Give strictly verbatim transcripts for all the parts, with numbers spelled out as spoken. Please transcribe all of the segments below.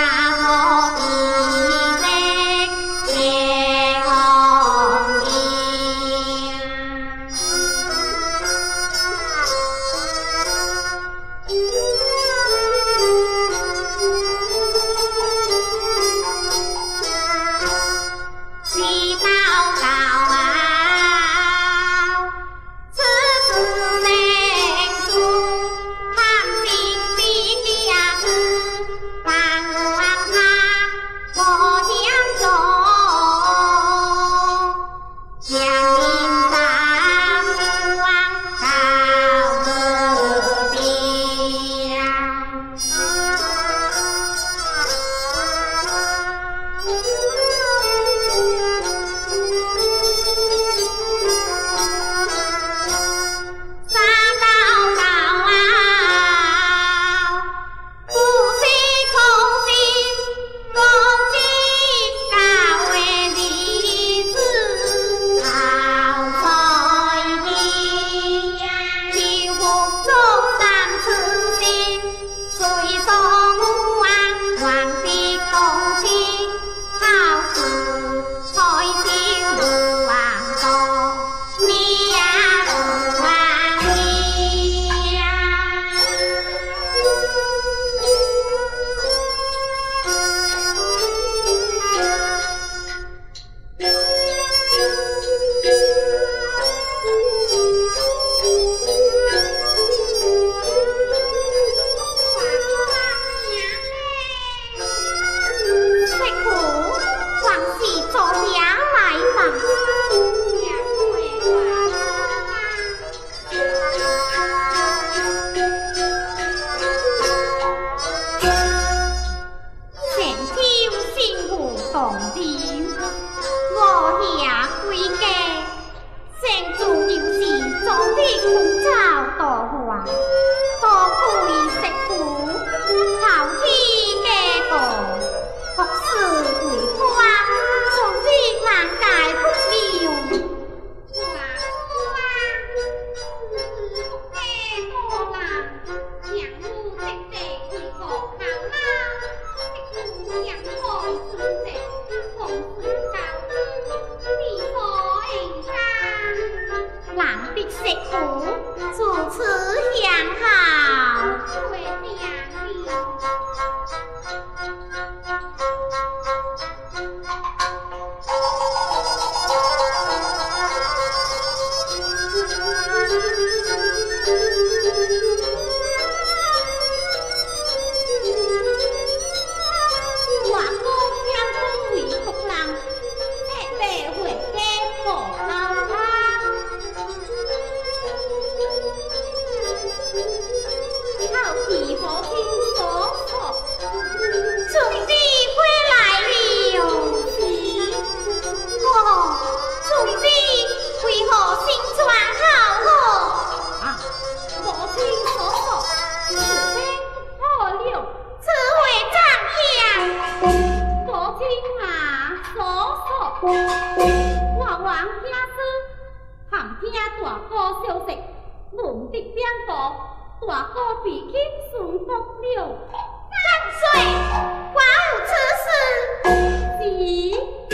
我王听书，含听大哥消息，闻得边国，大哥被请顺福了。万岁！寡有此事。是。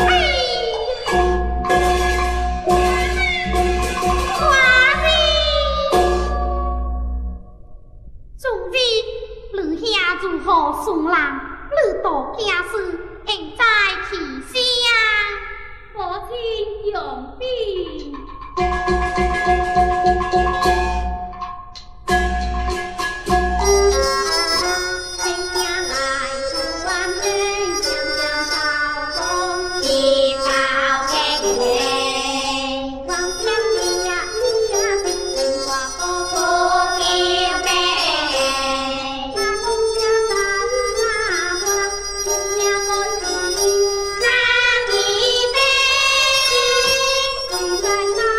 华弟，总之，你遐如何顺人？你多件事，应在其先。母亲用兵。Bye.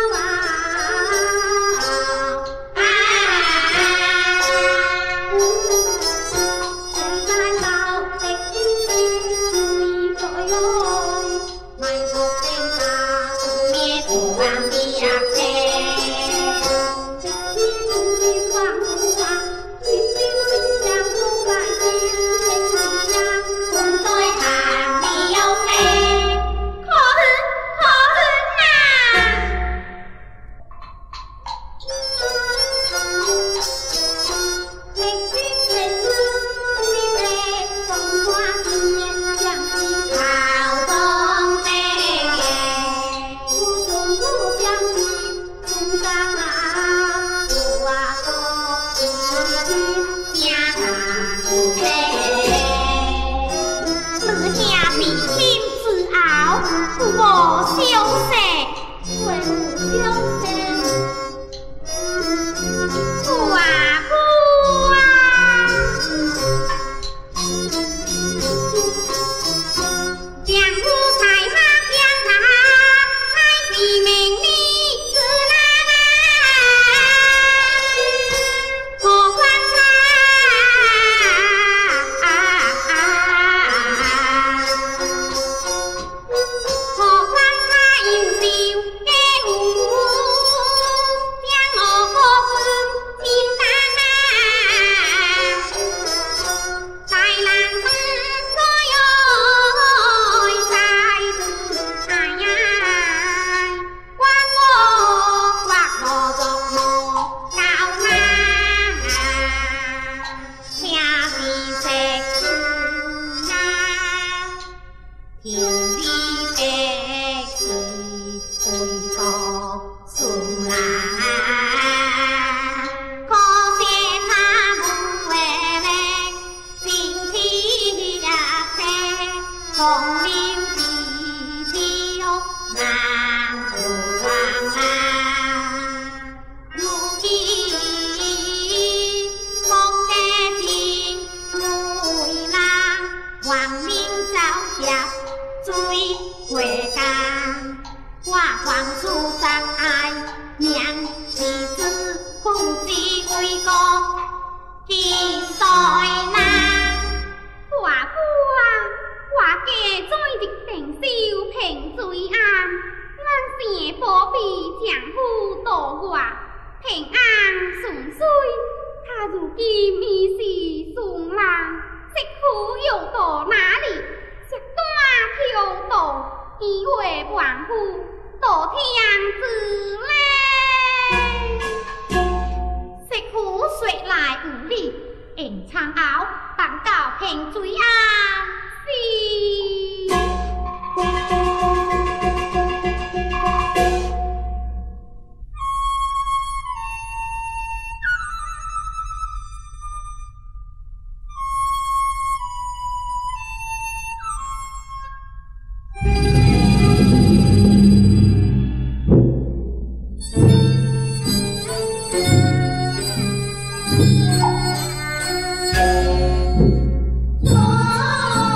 哦。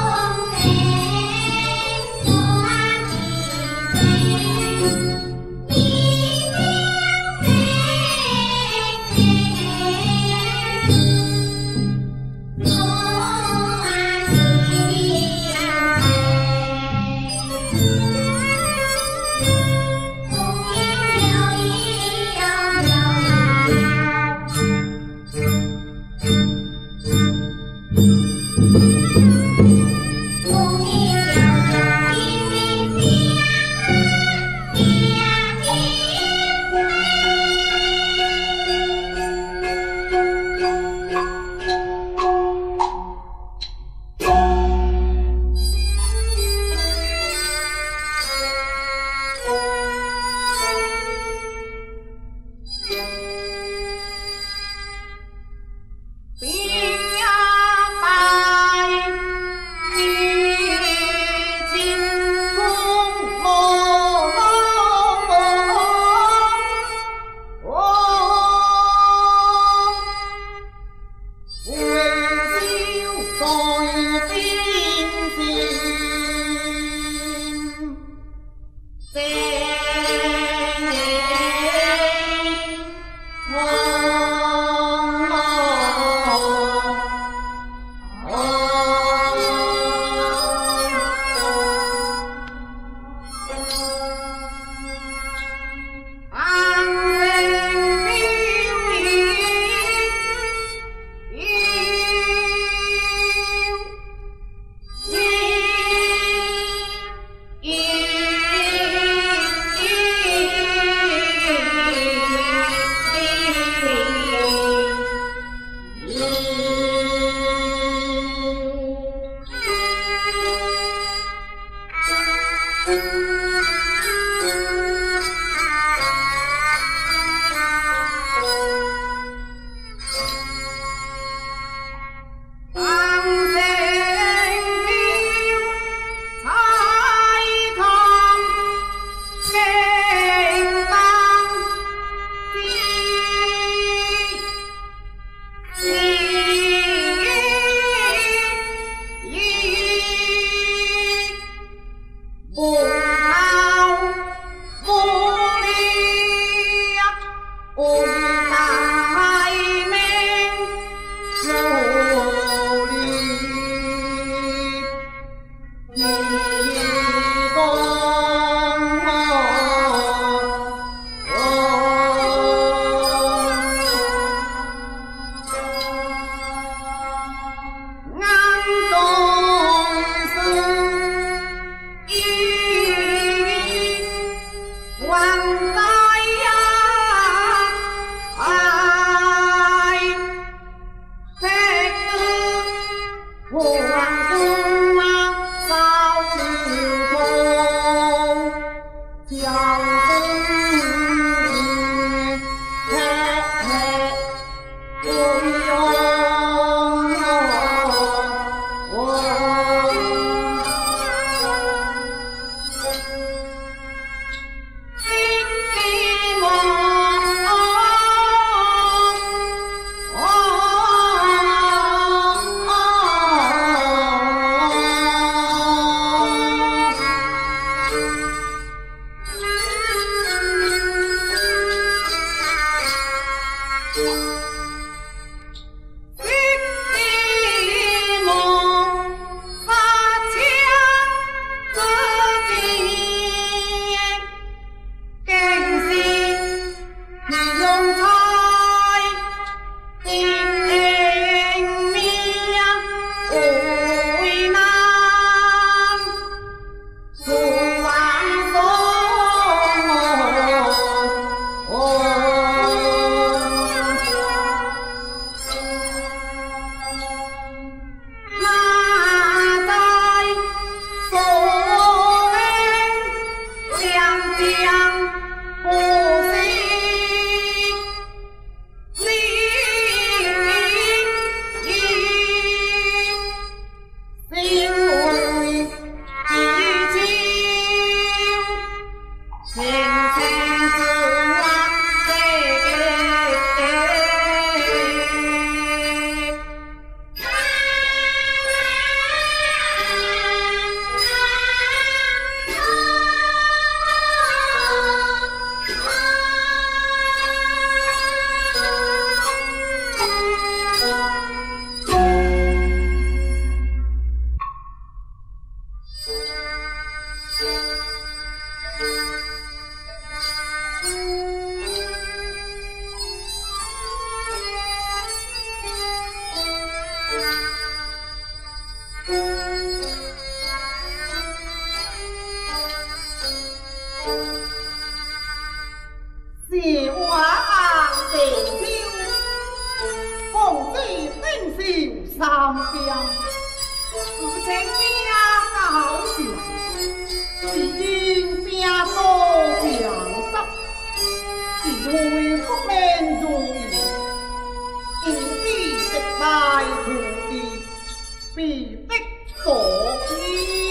是话地挑，共知丁少三边，而且命高强，是因命多强德，是会不命如意，因必食败徒弟，必的所偏。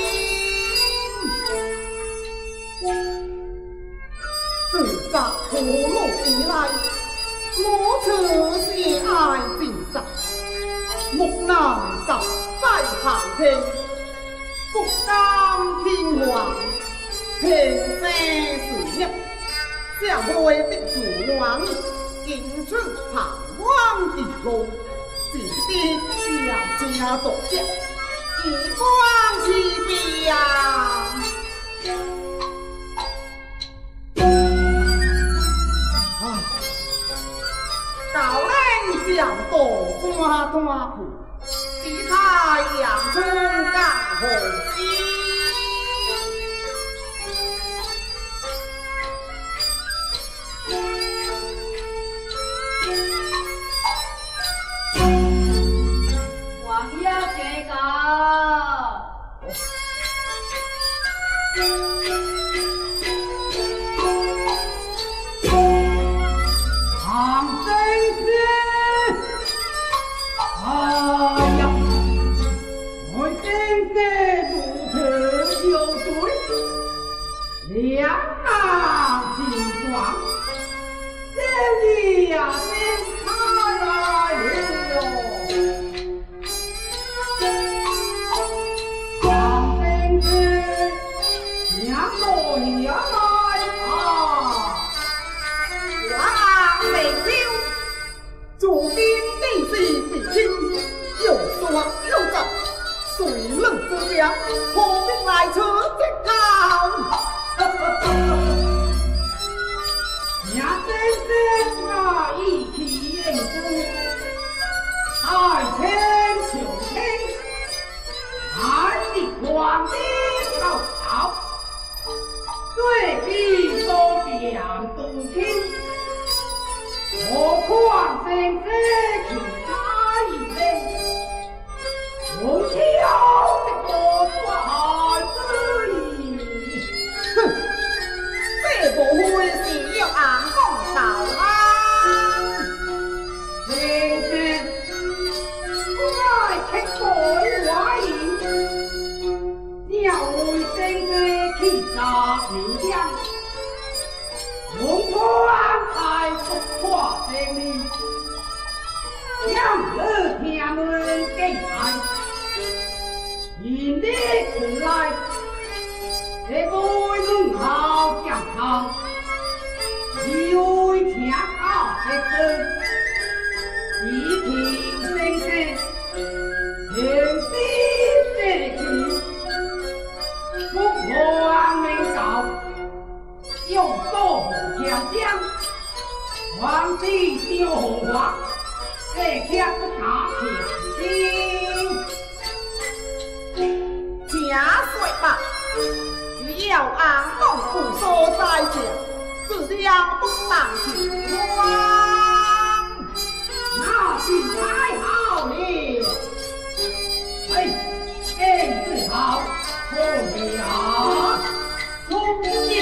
自จาก土路以来，我此是爱尽责，木难集在行天，不甘天皇，平生事业，社会的主王，引出旁观地路，自的小家独家，以光其变。高冷将道端端苦，只太阳中更何知？ 王爷这个。 何必来此折头？ 也先生啊，意气用事，爱卿求卿，俺的皇帝到朝，对比多变动听，何况先生其他一人，我挑的多寡之意。 哼，这不会是要俺公道啊！ 先生，我爱吃改话言，要为先生去打名将，龙川太不跨生命，让儿听门敬爱，言的出来，这位弄好讲好。只为听好的歌，一听声声，天地地气，福王明告，用刀强将，皇帝tiêu hùng hoàng, để khép tất cả thiệt tin. 假水吧，只要俺公不所在者。自量不当情况， 那是太好了。哎，真是好，好了，聪明。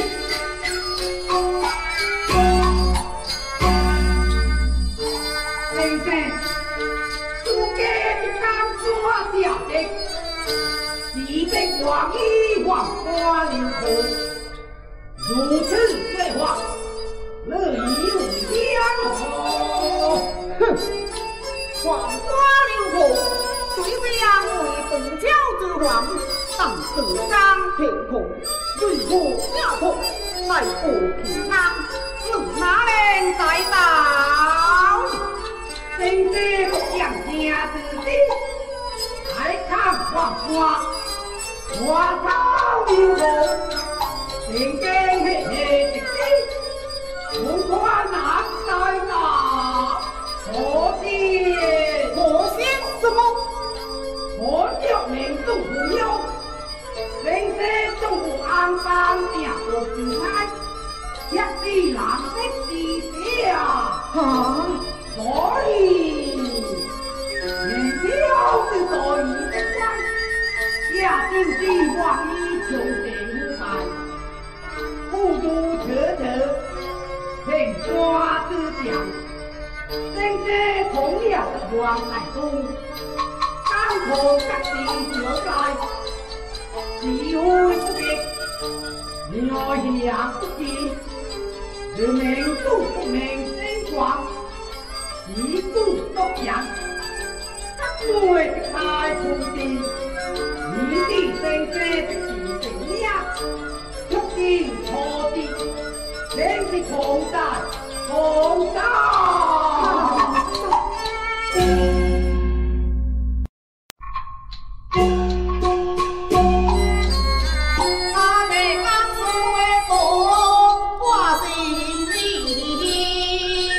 先生，诸家的刚说下的，是的皇衣皇花流红。如此对话，乐以为将哦。 哼，黄花流红，虽然为本朝之皇，但自甘贫穷，为何家痛来不平安？你哪能在道？ 先生不讲家之心，来看黄花，花草流红。先生嘿嘿的的，红花难在哪？何的？ 何先什么？ 何叫民众不忧？先生中午安放定过平安，一地蓝色地下。 啊！ 所以，年少是所以的关，下定计划以求成败。孤独彻彻，凭花之奖，先生同样的往来中，刚可得地trở lại，chỉ huy不biết，鸟想不见，人命都不明真光，一度都讲，各位的太空地，你的先生的是怎样？出見錯啲，正是狂大狂大。 阿妹啱所謂講，我是你，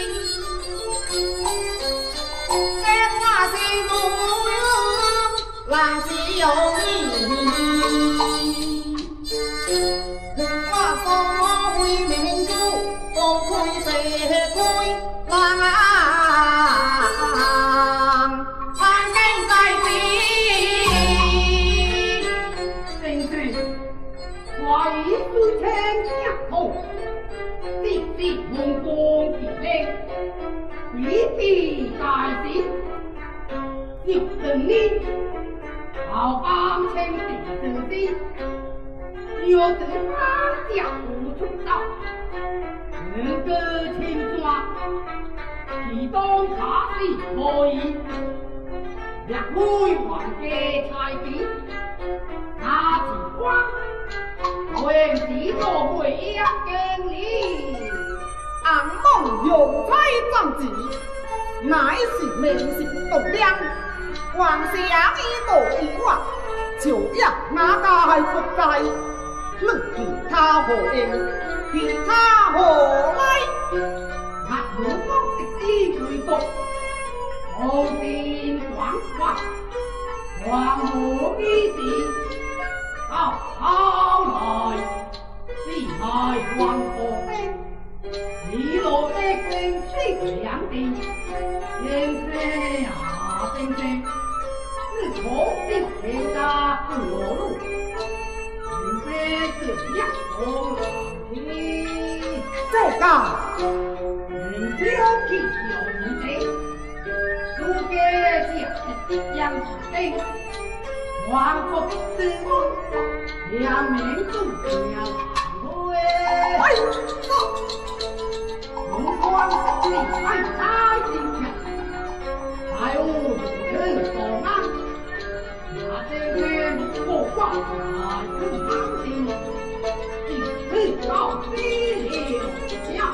這我是女兒，還是有你。 好帮亲弟子的，若是他家无出道，能够清算，其当卡是可以，也会还给财地，那情况，为是做会一跟你， 俺梦用猜仗子，乃是名士栋梁。皇上已道已话， 就让那大不在，论其他何应，其他何来？ 那我方直知回国，我见广发，黄河之事，到后來，必係雲河的，你羅的正式兩地，正式啊正式，是可的現家不裸露，正式是一個難題。 這個。 人小氣有唔死，如嘅只一樣定，萬國之安，兩命都要行開。 哎， 龍關是係大正強，大屋是所安，那正面過關係不安定，只是到底了呀。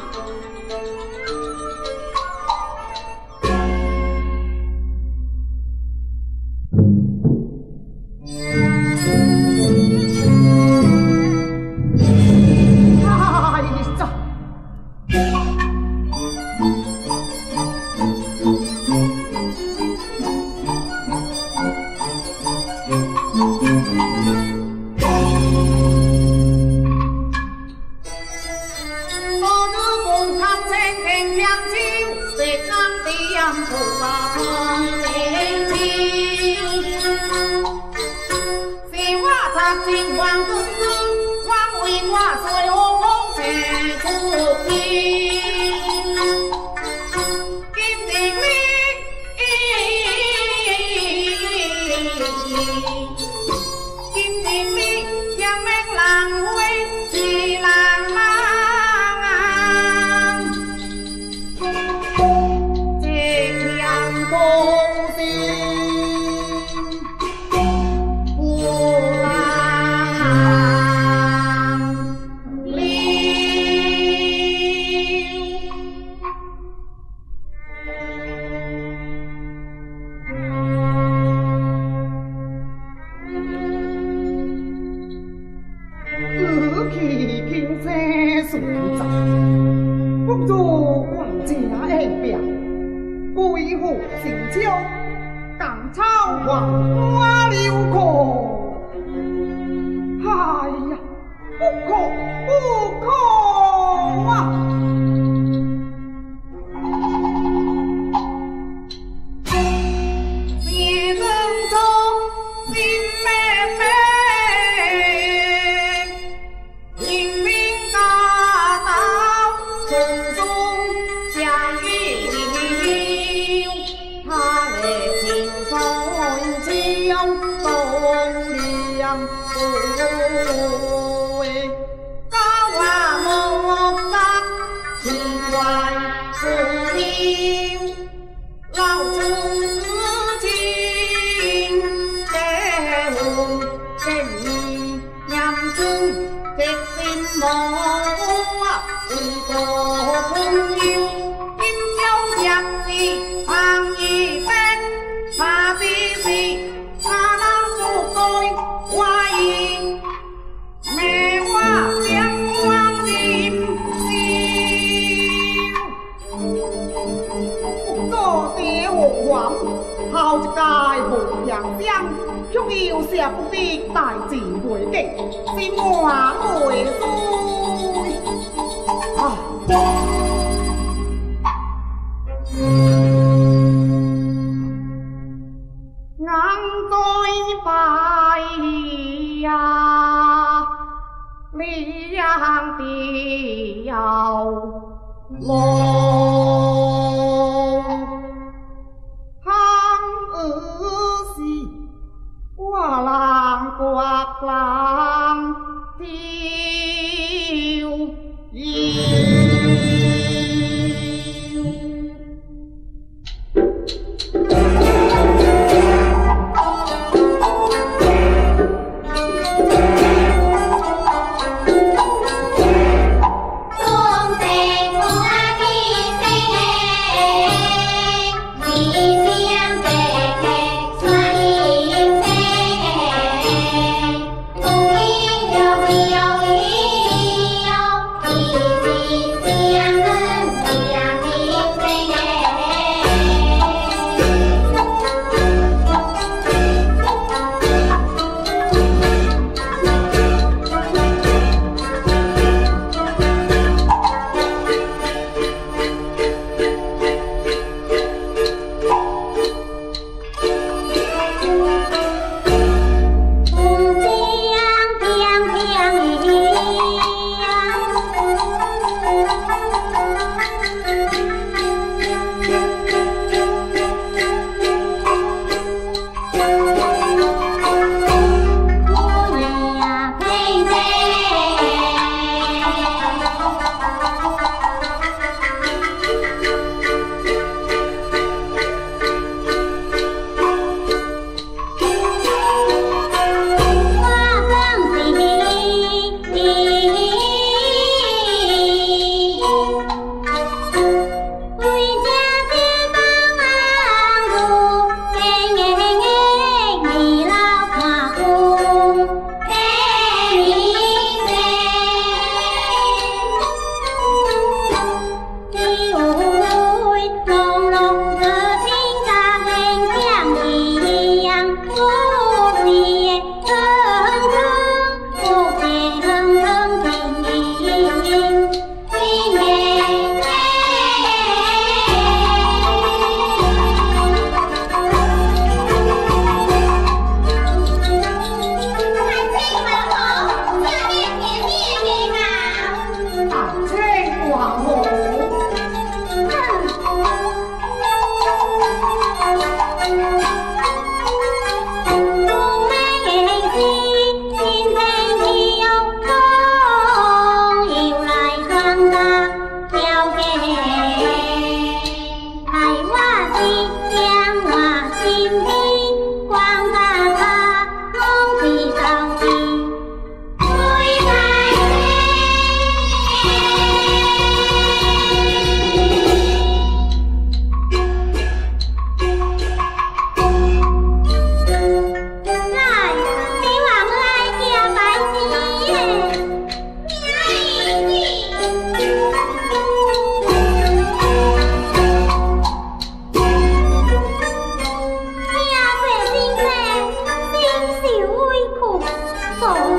Hãy subscribe cho kênh Ghiền Mì Gõ để không bỏ lỡ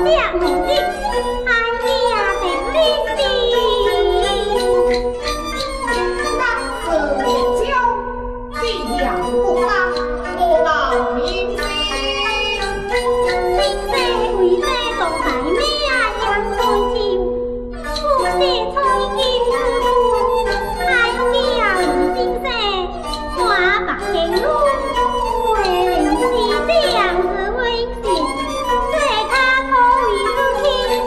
努力，爱命定力地。 那是交，必养不当，我老明心。 心生为这动大命养春秋，不写春金之父，爱命为心生，我白经路，为人是这样子为心。这他可为不轻，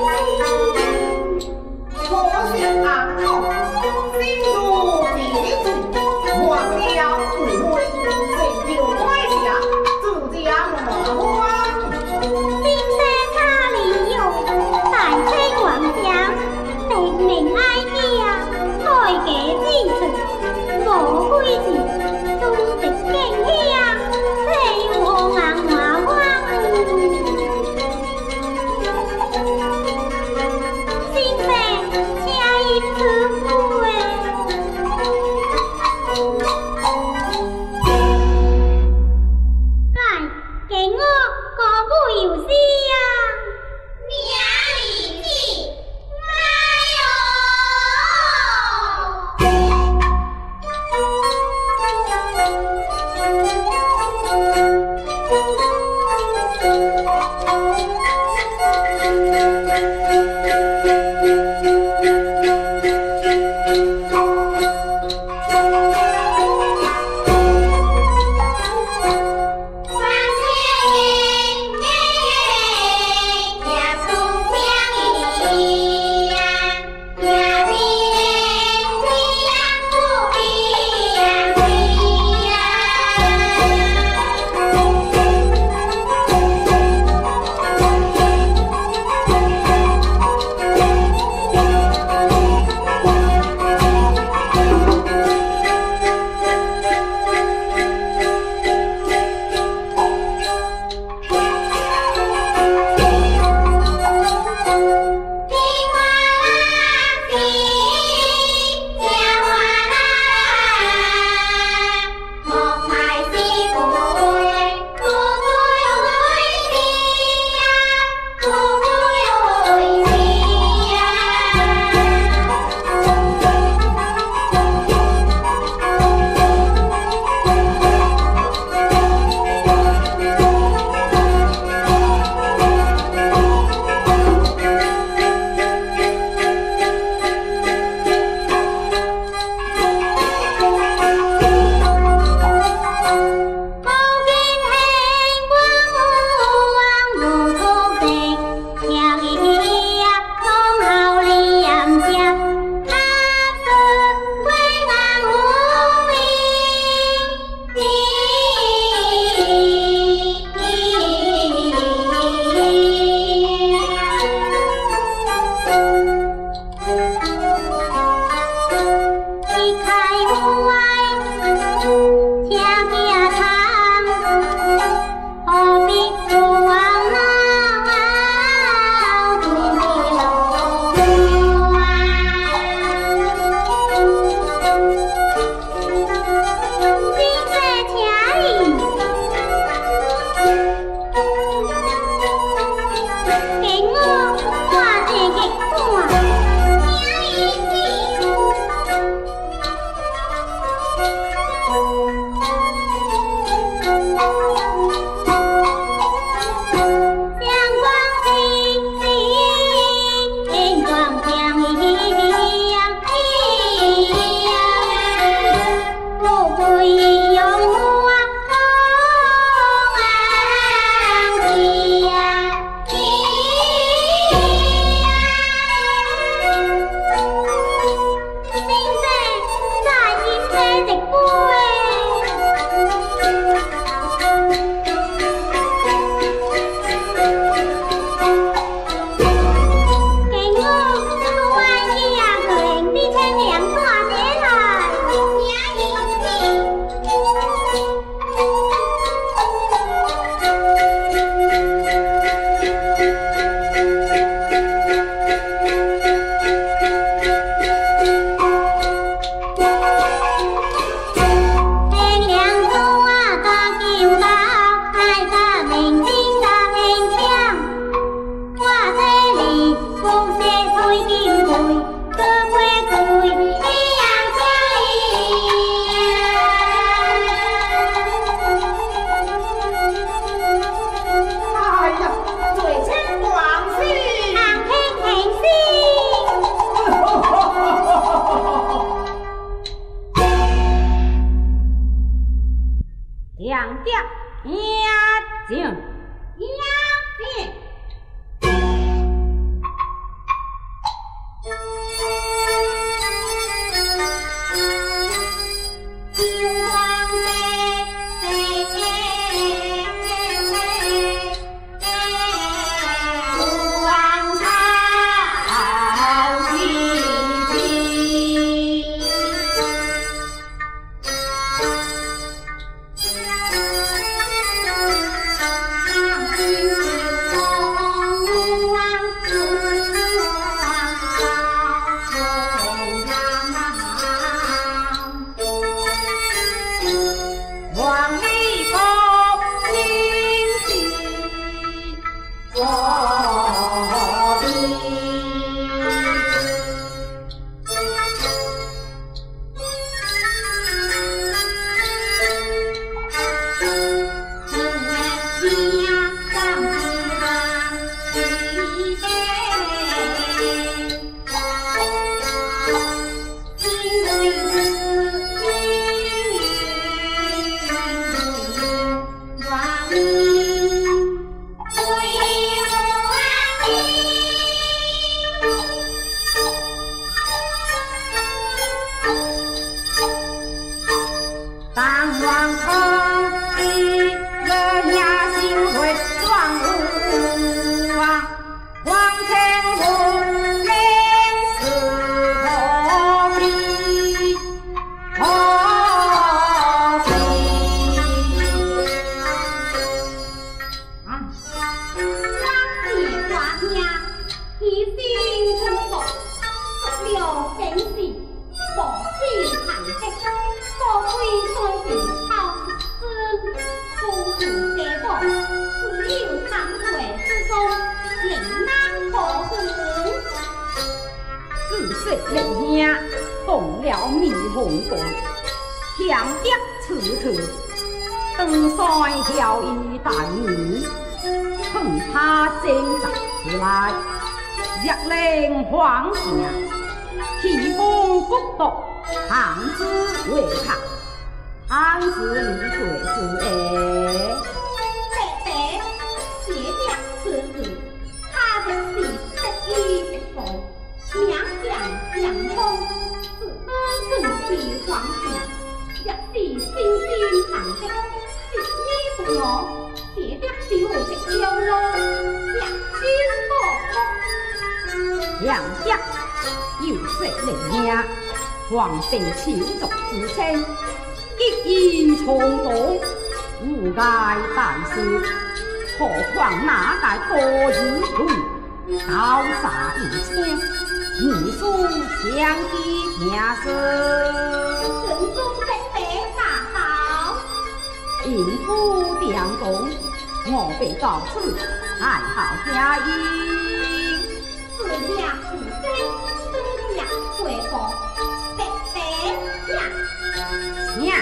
共，强敌此次，登山效益大义，恨他征战起来，若令皇上，提风不毒，汉之为抗，安是你对之诶？ 白白，写了此事，他的是得意得福，名扬相通，自得更是皇上，若是心心寒的，一意不我，写了是我的妖路，良心不福。 两家有色灵命，皇定朝族之称，一言冲动，无碍大事。何况那界多日去，刀杀一千，你书相依听声。 神中的白大道， 应付点动，我被告辞，爱好佳音。 自家自身，自家回国，白白呀。 呀，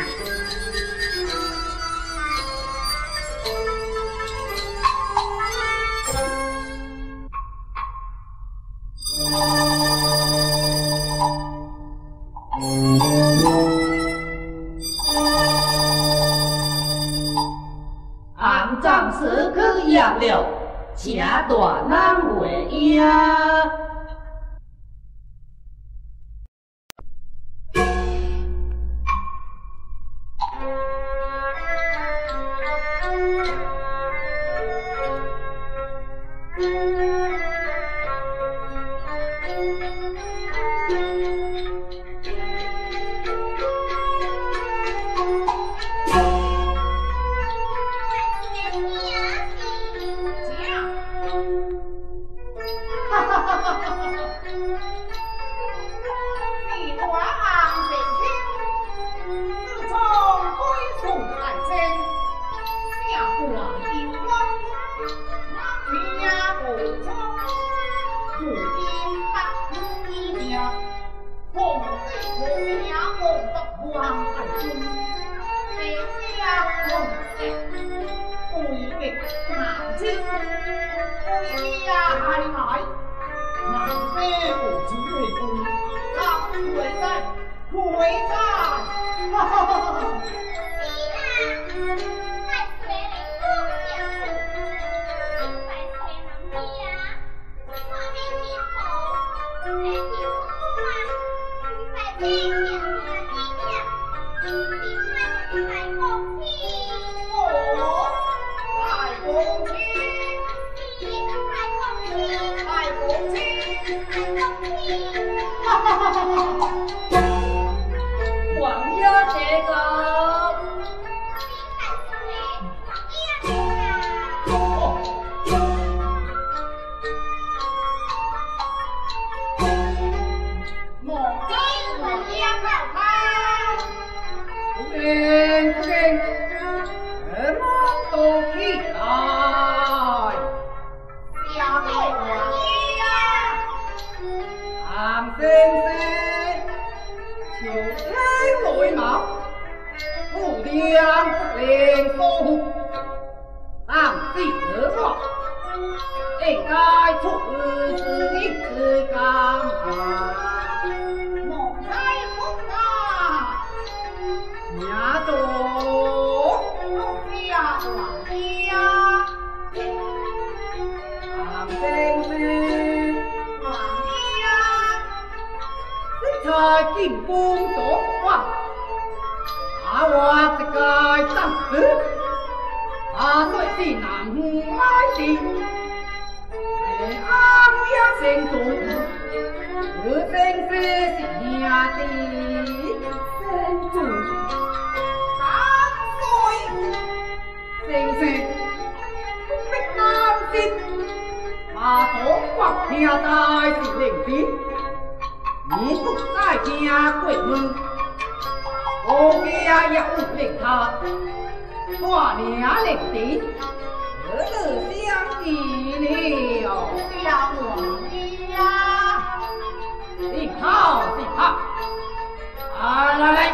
俺暂时去养了，请大人回应。 好，好，来来。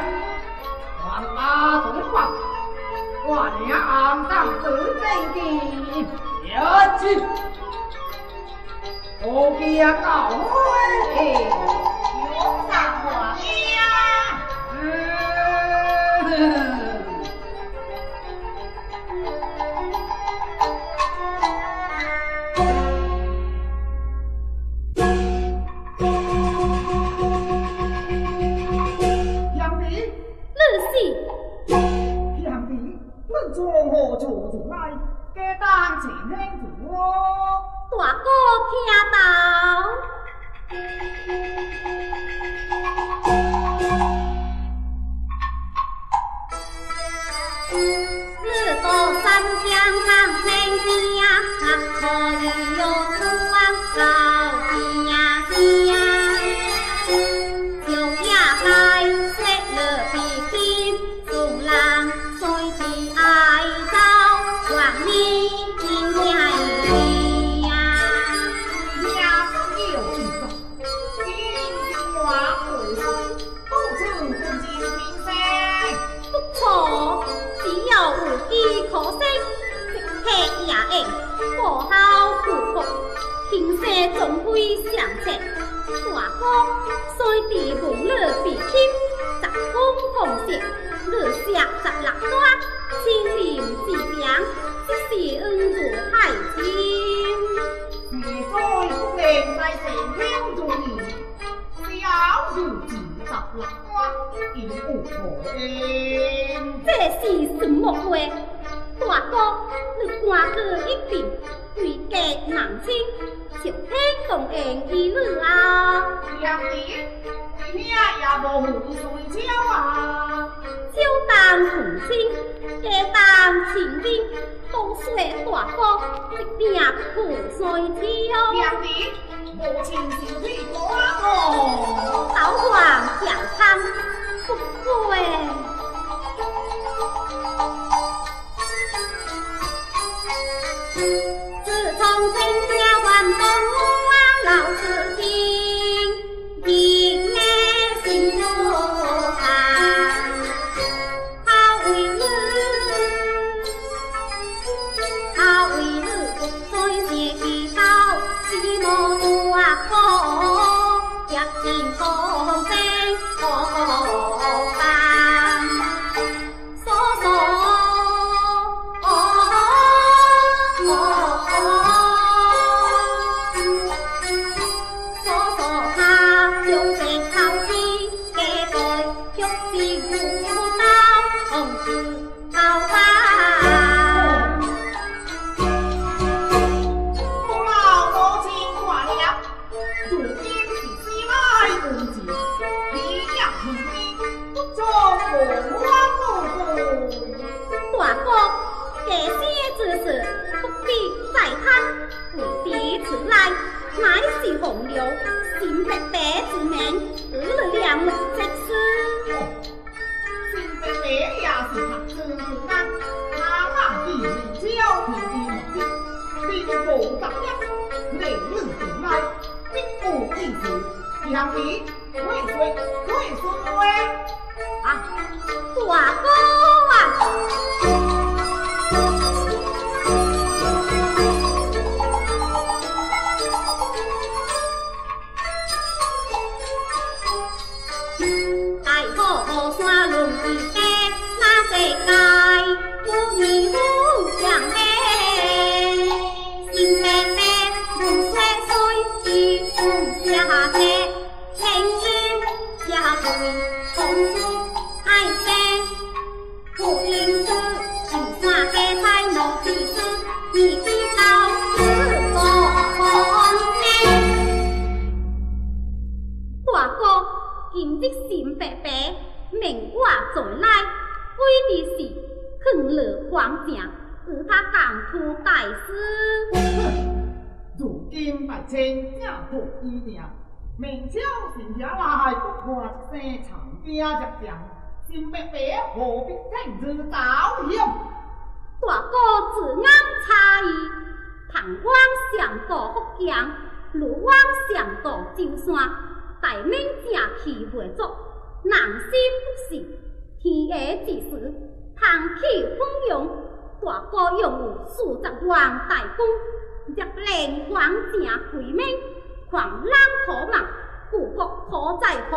命记，要紧，我给呀搞会， 有啥话呀？ 嗯。 从何处进来？家当前兄主哦。 大哥听到，日多三江长青天呀，可以有出往高天呀天呀，就呀开色了比金送郎水的爱照，望你今天呀。 呀，不要紧张，今话回书，都成不见名声。 不错，只要有机可乘，即刻也会过好富国，形势总会相称。大哥，虽地文乐比亲，十公同舌，乐石十六段，清廉治良，即是恩如海情。 是在不能在成天做年，小如自十六段，已无可应。 这是什么话？大哥，你赶去一边，为家难亲，上天共恩一日啊！ 兄弟，你也无回水饺啊？ 小当同亲，家当亲兵，都说大哥一定苦水饺。 兄弟，无情小弟寡哦。 倒黄小汤，不会。自从亲家还东啊，老是听，一眼心不寒。好为日，好为日，再写一道寂寞大哥，一见风声可翻，所所。大哥，这些之事不必再谈，为彼此来，乃是洪流，心白白之名，而了两门即事。 心白白也是学生之间，他那地理交平的目的，并无杂音，内日进来，并无意思。兄弟，退水，退水！ 啊，大哥啊！今日心白白，明我再来，为的是劝乐黄正，与他共图大事。 哼，如今百姓正好一定，明朝剩下来不看一声长兵入将，心白白何必听之造险？ 大哥自啱差异，唐王上渡福建，鲁王上渡舟山。大明正气未足，人心不善，天下之事，唐气昏庸， 大哥拥有数十万大军，若令皇城毁灭，狂浪可望，故国可在复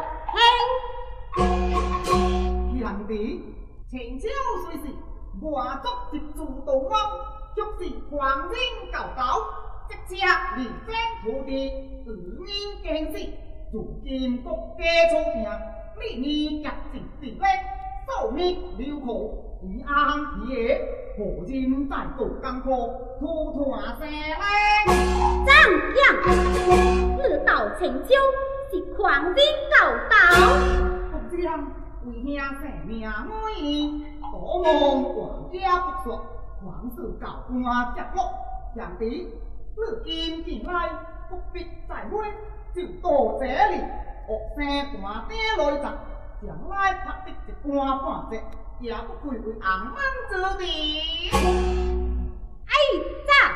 兴。 兄弟，秦朝虽是外族一主道翁，却是皇人高高，即且离山土地，自然见识。如今国家初平，你你夹直地咧，受灭流苦，以安其业，何人在做艰苦，吐团生咧？ 张扬，你到秦州是狂人高道。 国将为兄生命安，多望皇家不说，皇室高官接落。兄弟，如今进来，不必再问，就多谢你，学生官爹来集，将来拍得一官半折，也不愧为昂门之地。 哎，张！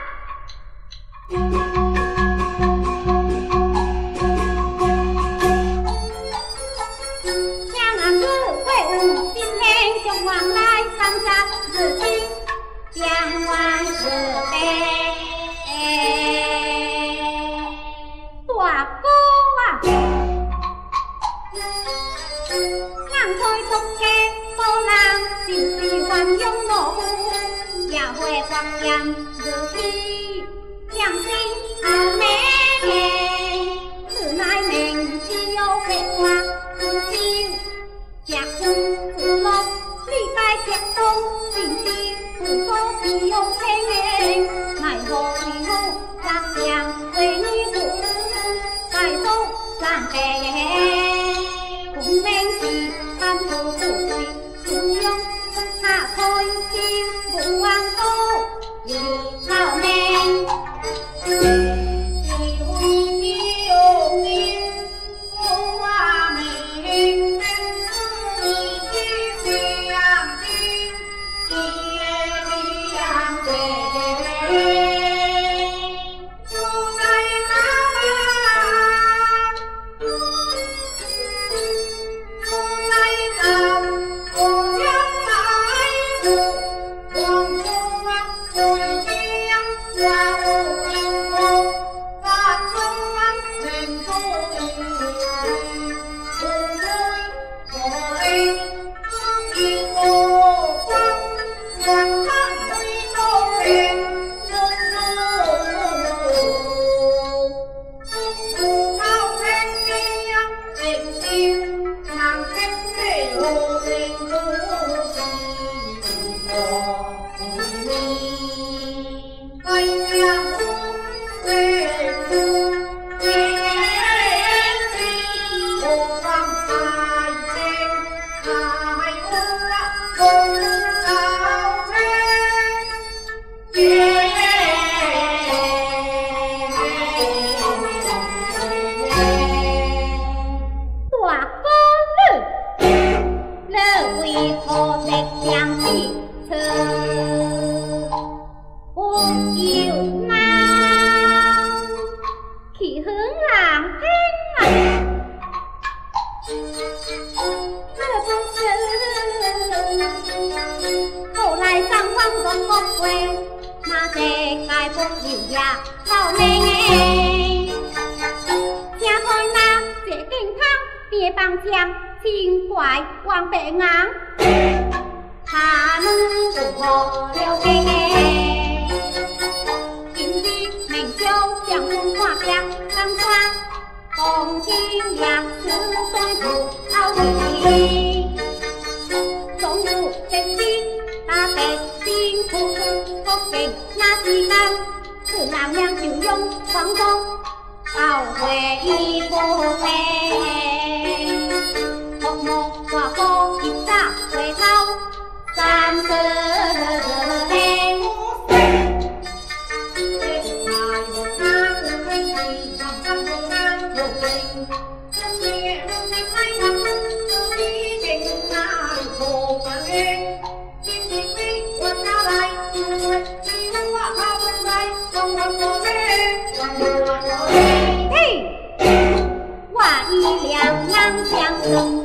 江湾是北，大哥啊，人开国家多人就是欢迎落户，也会发现如此良心好美丽，此乃明只有百花自修，食饭自乐，理解吃东平时。不过只有千年，奈何为我咱娘为你苦，再做三辈，本命是贪图富贵，不用他开心不忘多，你好命，只为你有命，我话命，你去相亲。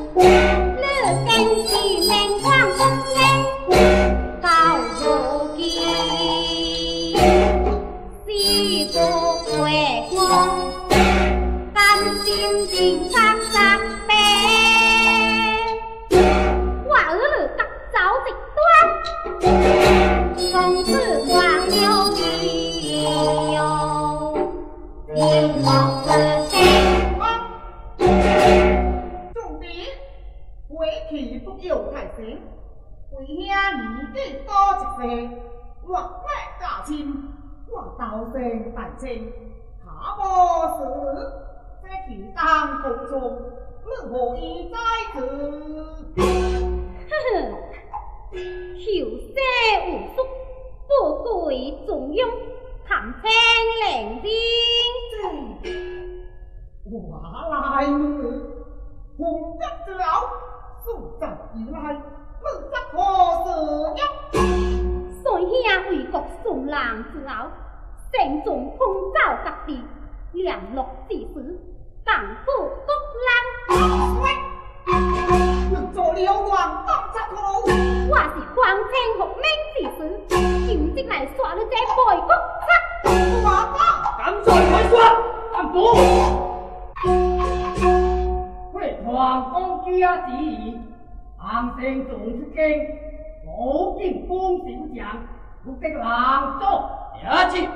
到如今。 金金sắc sắc bé quả ứ lử cặp cháu dịch tuôn công sự hoàng yêu yêu yêu ngọc cơ xe trung tí quế khí túc yêu thải xế quý hia lý kỷ to trực về hoặc mẹ cả chim hoặc tàu dền tải trên thả bò xử sẽ khí tàng cổ trồm lự hồ y trai thứ hiểu xe ủ xúc bổ củi trùng dung thảm phen lẻn riêng quả lại ngữ hùng chất chữ áo sủ chẳng ý lại lự chắc hồ sử nhất rồi hia ủy cọc sùng làng chữ áo sẻng chúng không trào cặp đi liảng lộc chỉ xứ cảng phủ cốc lăng đừng cho liêu hoàng tóc chắc hồ quả chỉ khoáng chen hộp men chỉ xứ chính chính này xóa đứa trẻ bồi cốc sắc quá quá Cắm rồi mới xuống Thằng Phú Huệ hoàng con kia chỉ ý hàng sen trụng thức kinh Bổ kim cung xỉu chẳng Lúc cách làm cho Nhớ chị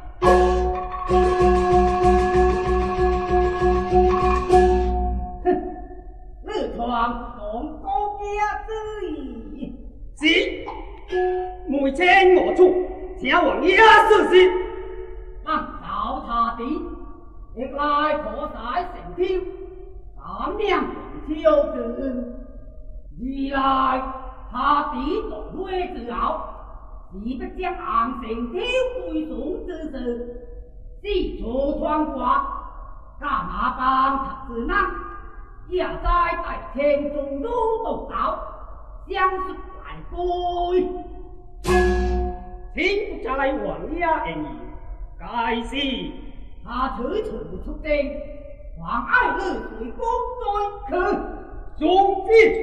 Lữ thoảng con con kia tư ý gì mùi trên ngõ trụ theo hoàng nghĩa sự gì Bằng giáo tha tí Việc lại khổ sái sảnh thiêu Tám niệm thiêu tử Vì lại tha tí tổ huê tự áo Chỉ biết chắc ám sảnh thiêu cùi xuống tư sự Chỉ chỗ thoáng quá Cả má bang thật sự năng Giả trai tại thêm trùng đu tổ táo Giang sức lại côi thiên quốc trả lại hoàng nghĩa anh ý cái gì Tha thứ thử thúc tên Hoàng ai lử tuổi cốt tôi khứ dung phi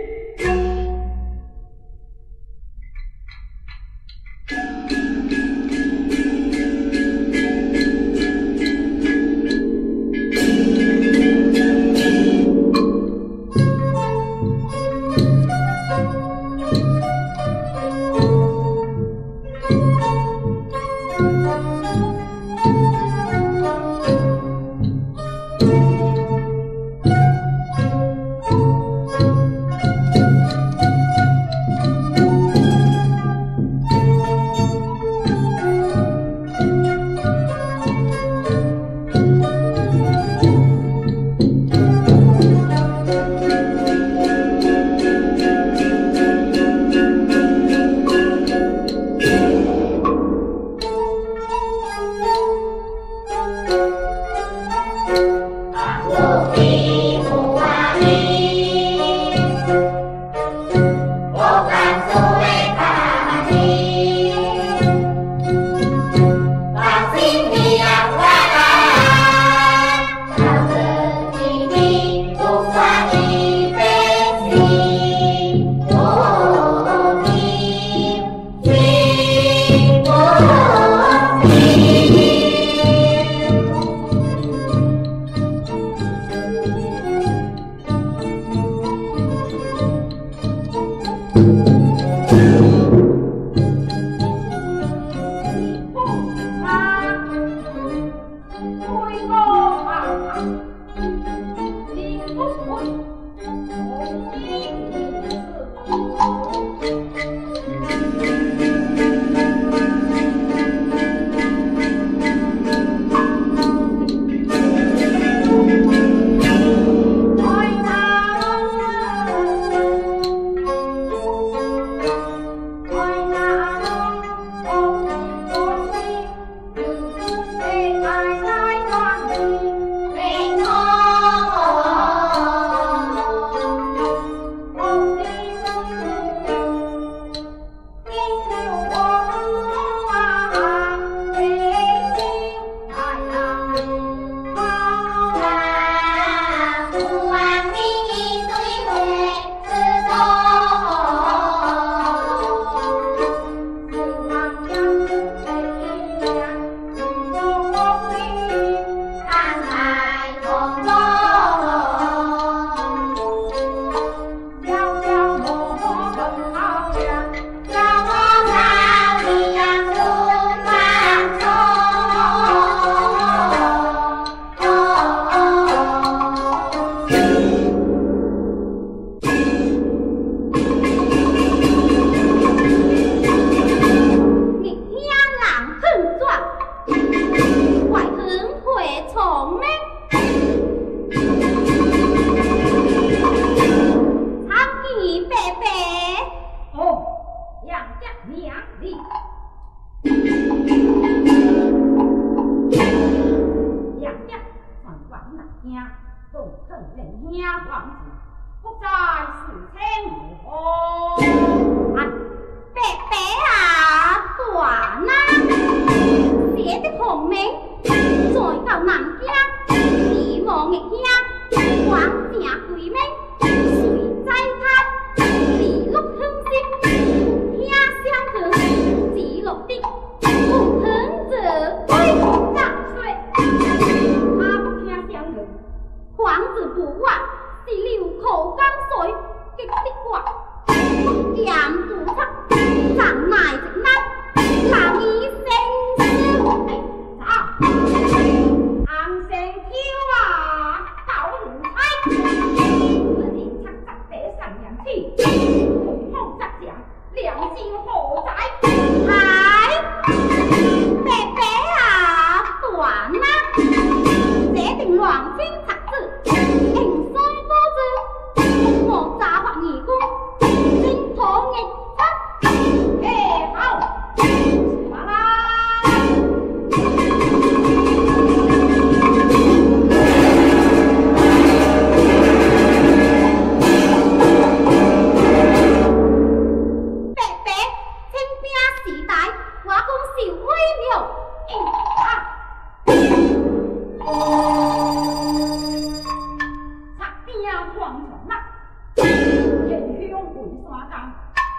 王难兄，同肯领兄王子，不在事情无何。 啊，伯伯啊，大呐，写的红名，在到南京，义无逆兄，王正贵名，谁在他，地落亨心，兄相和，地落的，不亨者归涨水。他不听相和，皇子不话，是流口江水，激的话。不言不出，长乃直难，难以成事。 啊！硬成挑啊，斗如猜。我人策杂地上人气，同风杂将，良心何在？ 哎，伯伯啊，断啦！这定乱军贼子，应衰多子，我诈发义工。心头逆出， 哎好，嘛啦！ 伯伯，清兵时代，我讲是威了， 插边啊，狂传啦！天香回山岗，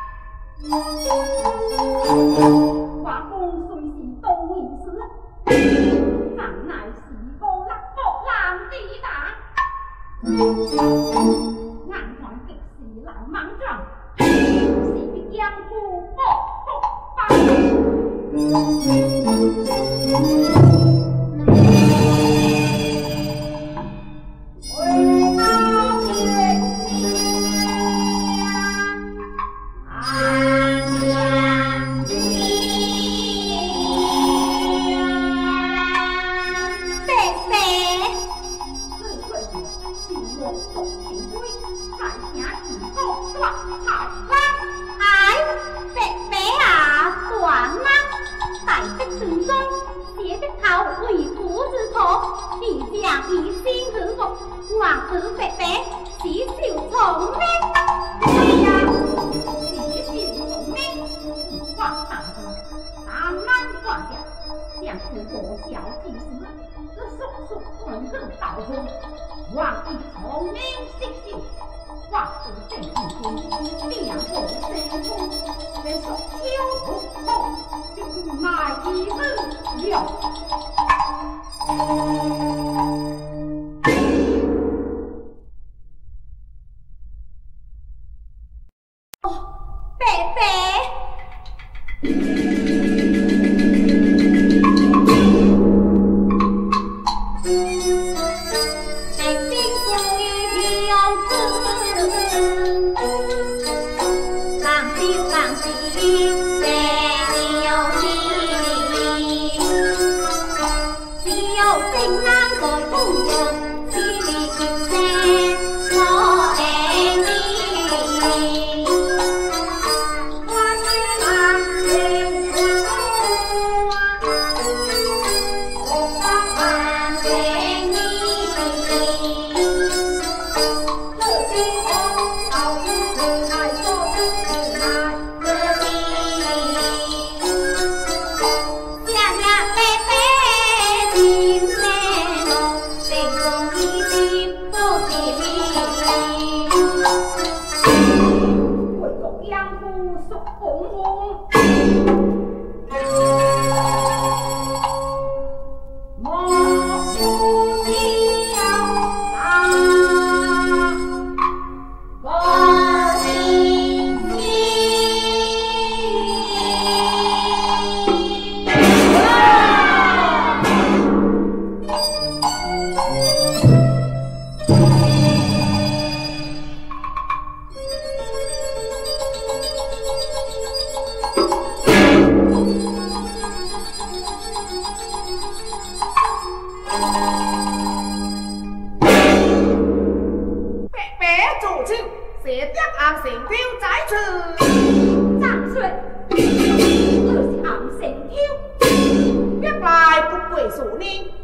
华公虽是东夷时，怎奈时高勒国难抵达。眼看极是老莽状，是必江湖不复返。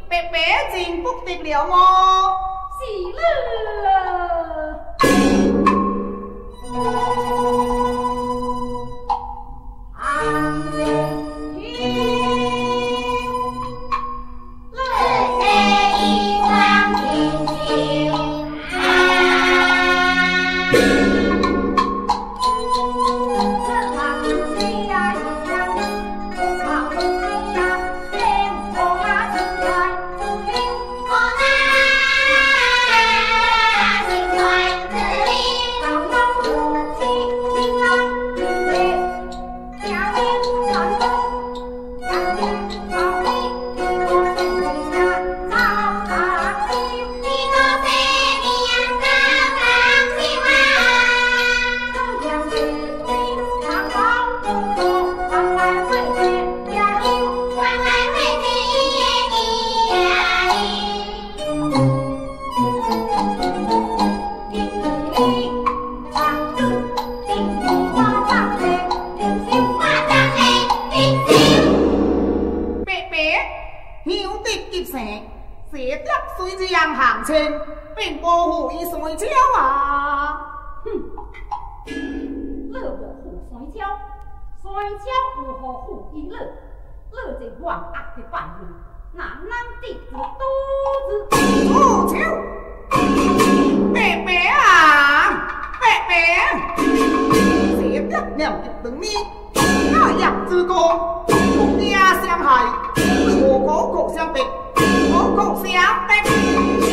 白白真不得了么？ 是了。 安静。 并保护伊水鸟啊！ 哼，乐无护水鸟，水鸟如何护伊乐？乐这冤恶的犯人，哪能抵住肚子？ 好笑！白白啊，白白，谁得了一等你？那样之功，不亚相害，我国国相逼，我国相逼。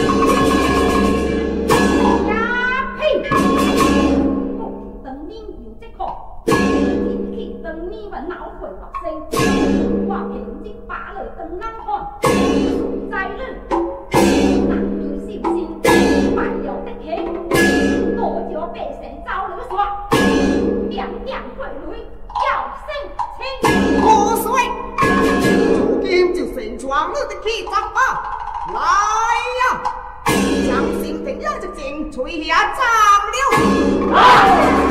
等你们恼悔百姓，我平日把来等人看，在日难免小心，卖了的起，多叫百姓走了耍，点点回雷要生情。 河水，如今就成全你的气质吧，来呀，将心定一直正吹下站了。啊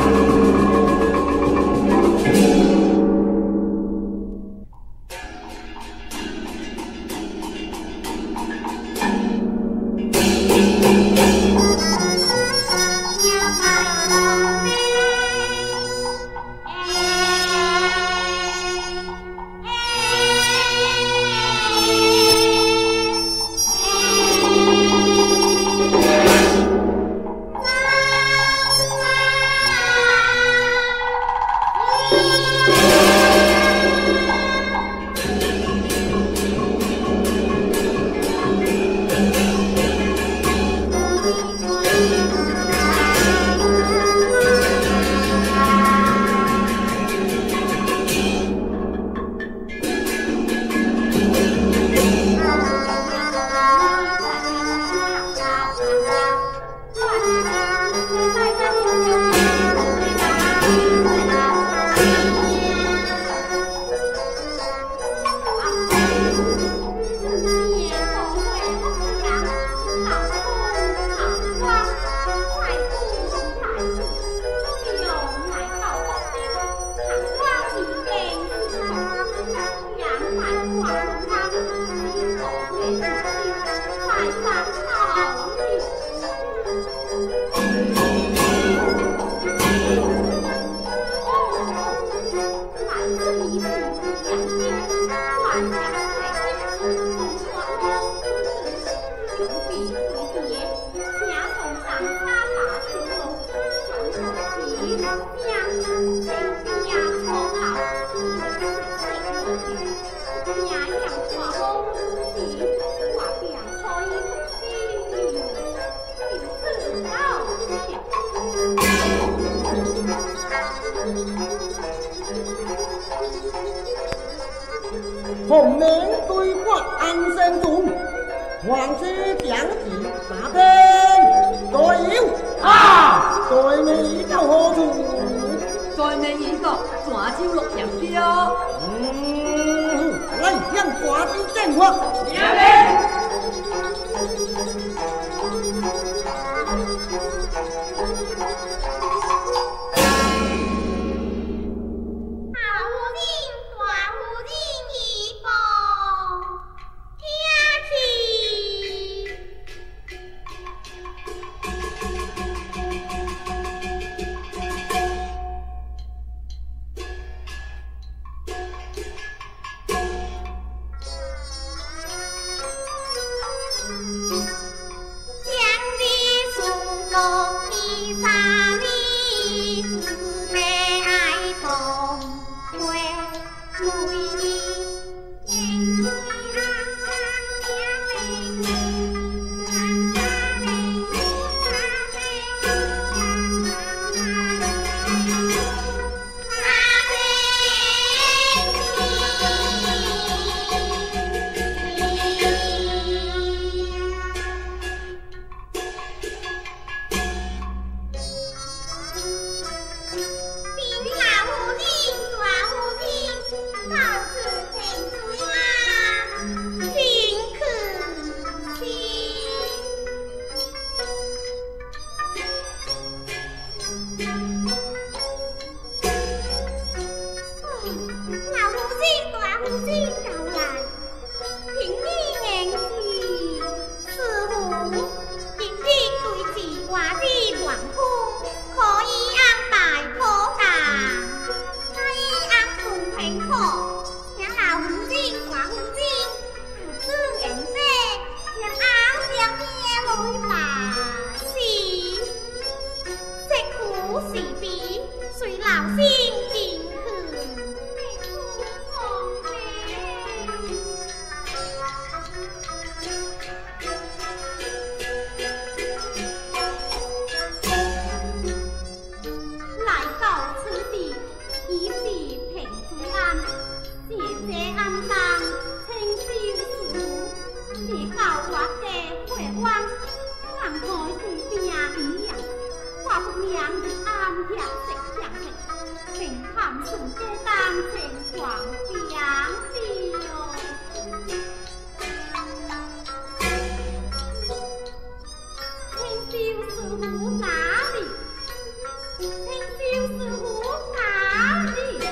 红名对国安身中，皇师将士打天在腰啊！在你到何处？ 在明燕国抓州六阳标。 嗯，来向寡之正话。 天气下食相情，并含顺街当情狂相调。青霄师傅哪里？青霄师傅哪里？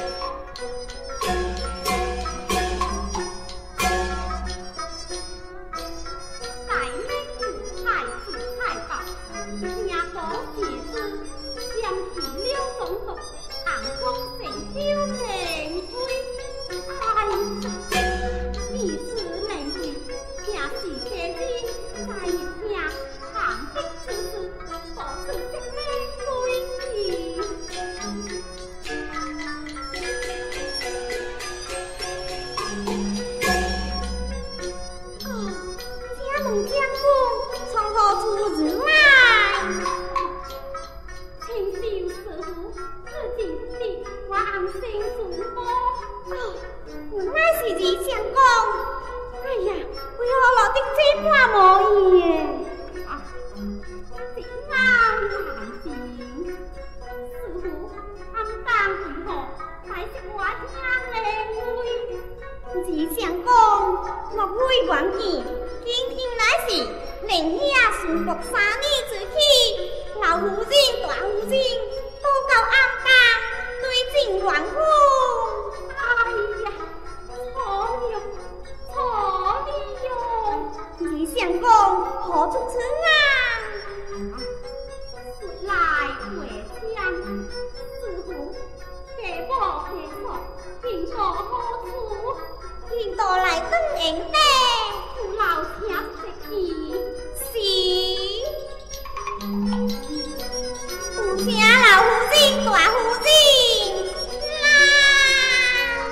大妹古太子太保，听讲写字，将其了中毒，暗光成tiêu成灰。哎呀，你此能力，正是天机，在一听行的此事，何处这般归期？哦，家门将军从何处而来？青霄师傅，自己的王姓主播。哦，原来是李相公。哎呀，为何落得这般模样？啊，这难难情。师傅，暗当如何？还是我听领会。李相公，莫非忘记，今天乃是宁夏顺国三年之期，老夫人、大夫人都到暗间对镜还婚。哎呀，错了，错了哟！李相公何出此案？说来回想，师傅，给我给错，经过何处？经过来登营的，父老请食意。是。有请老夫人、大夫人来。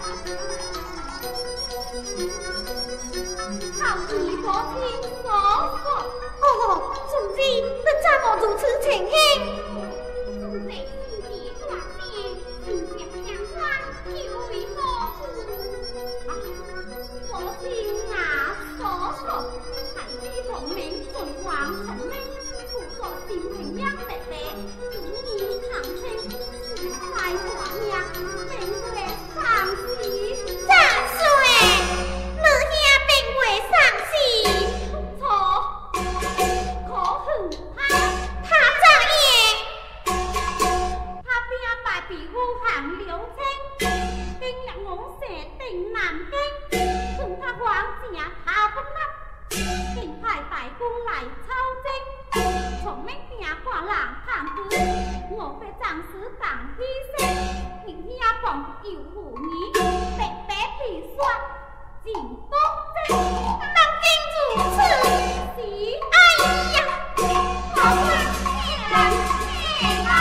好义母亲所说。哦，主子，你怎么如此情形？主子心地大变，心想相关，又为何故？母亲啊，所说，孩子同名，尊王同名。我心平养白白，一年长青，世代华命，并未丧事。咋说？你兄并未丧事？错，可恨他，他咋样？他拼大皮肤行流青，今日我蛇定南京，从他皇正他不立，并派大官来抄征。从命定挂人探知，我被暂时当牺牲，天下旁有妇女，白白皮刷，尽公正，当今如此，是哎呀，我发现啊！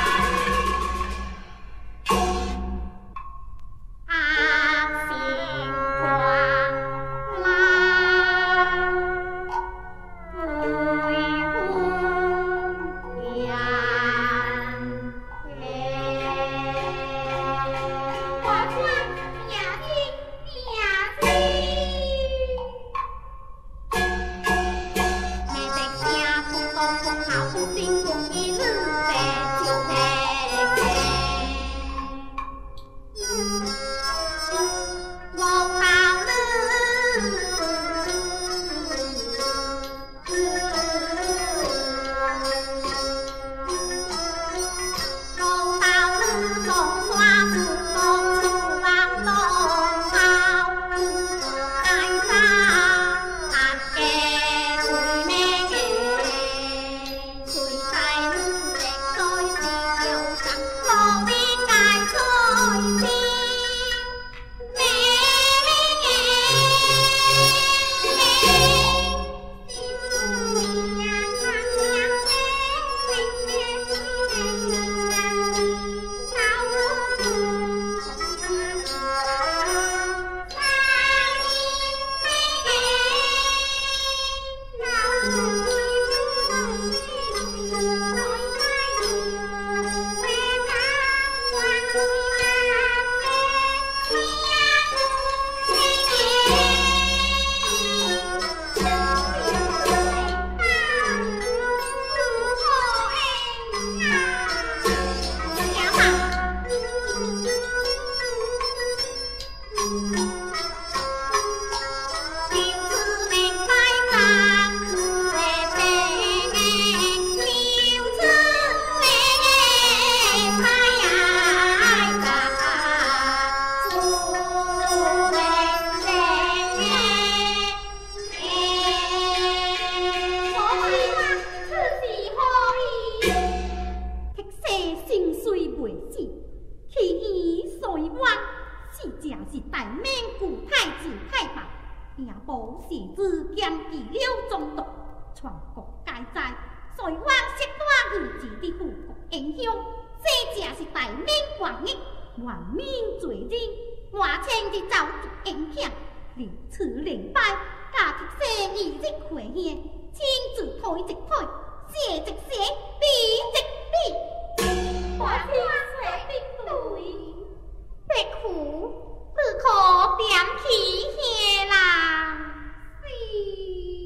阿星光来。 在往昔大日子的富国影响，这正是大明皇日，万民罪人，华清的造作影响，如此灵拜，家庭生意日回现，亲自推一推，写一写，比一比，华清写的对，别苦，只可点起些啦，是。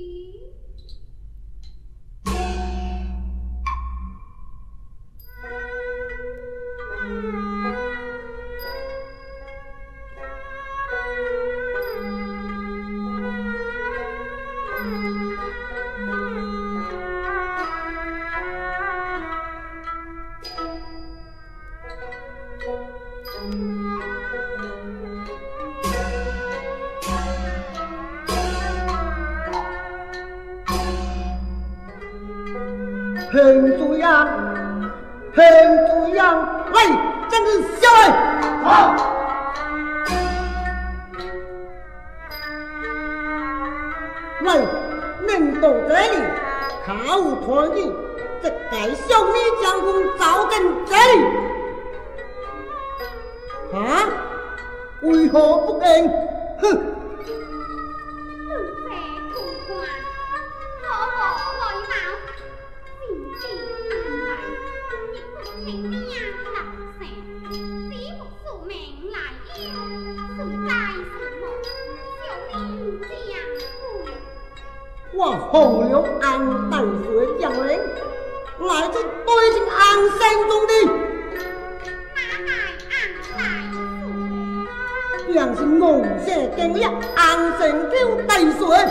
平主阳，平主阳，来，将军下来。好。来，领导这里，考团的，这该兄弟将军早进这里。啊？为何不应？哼！我红了安大水将领，来自对进安山中的， 哪来安大水？ 便是红色经历安山九大水。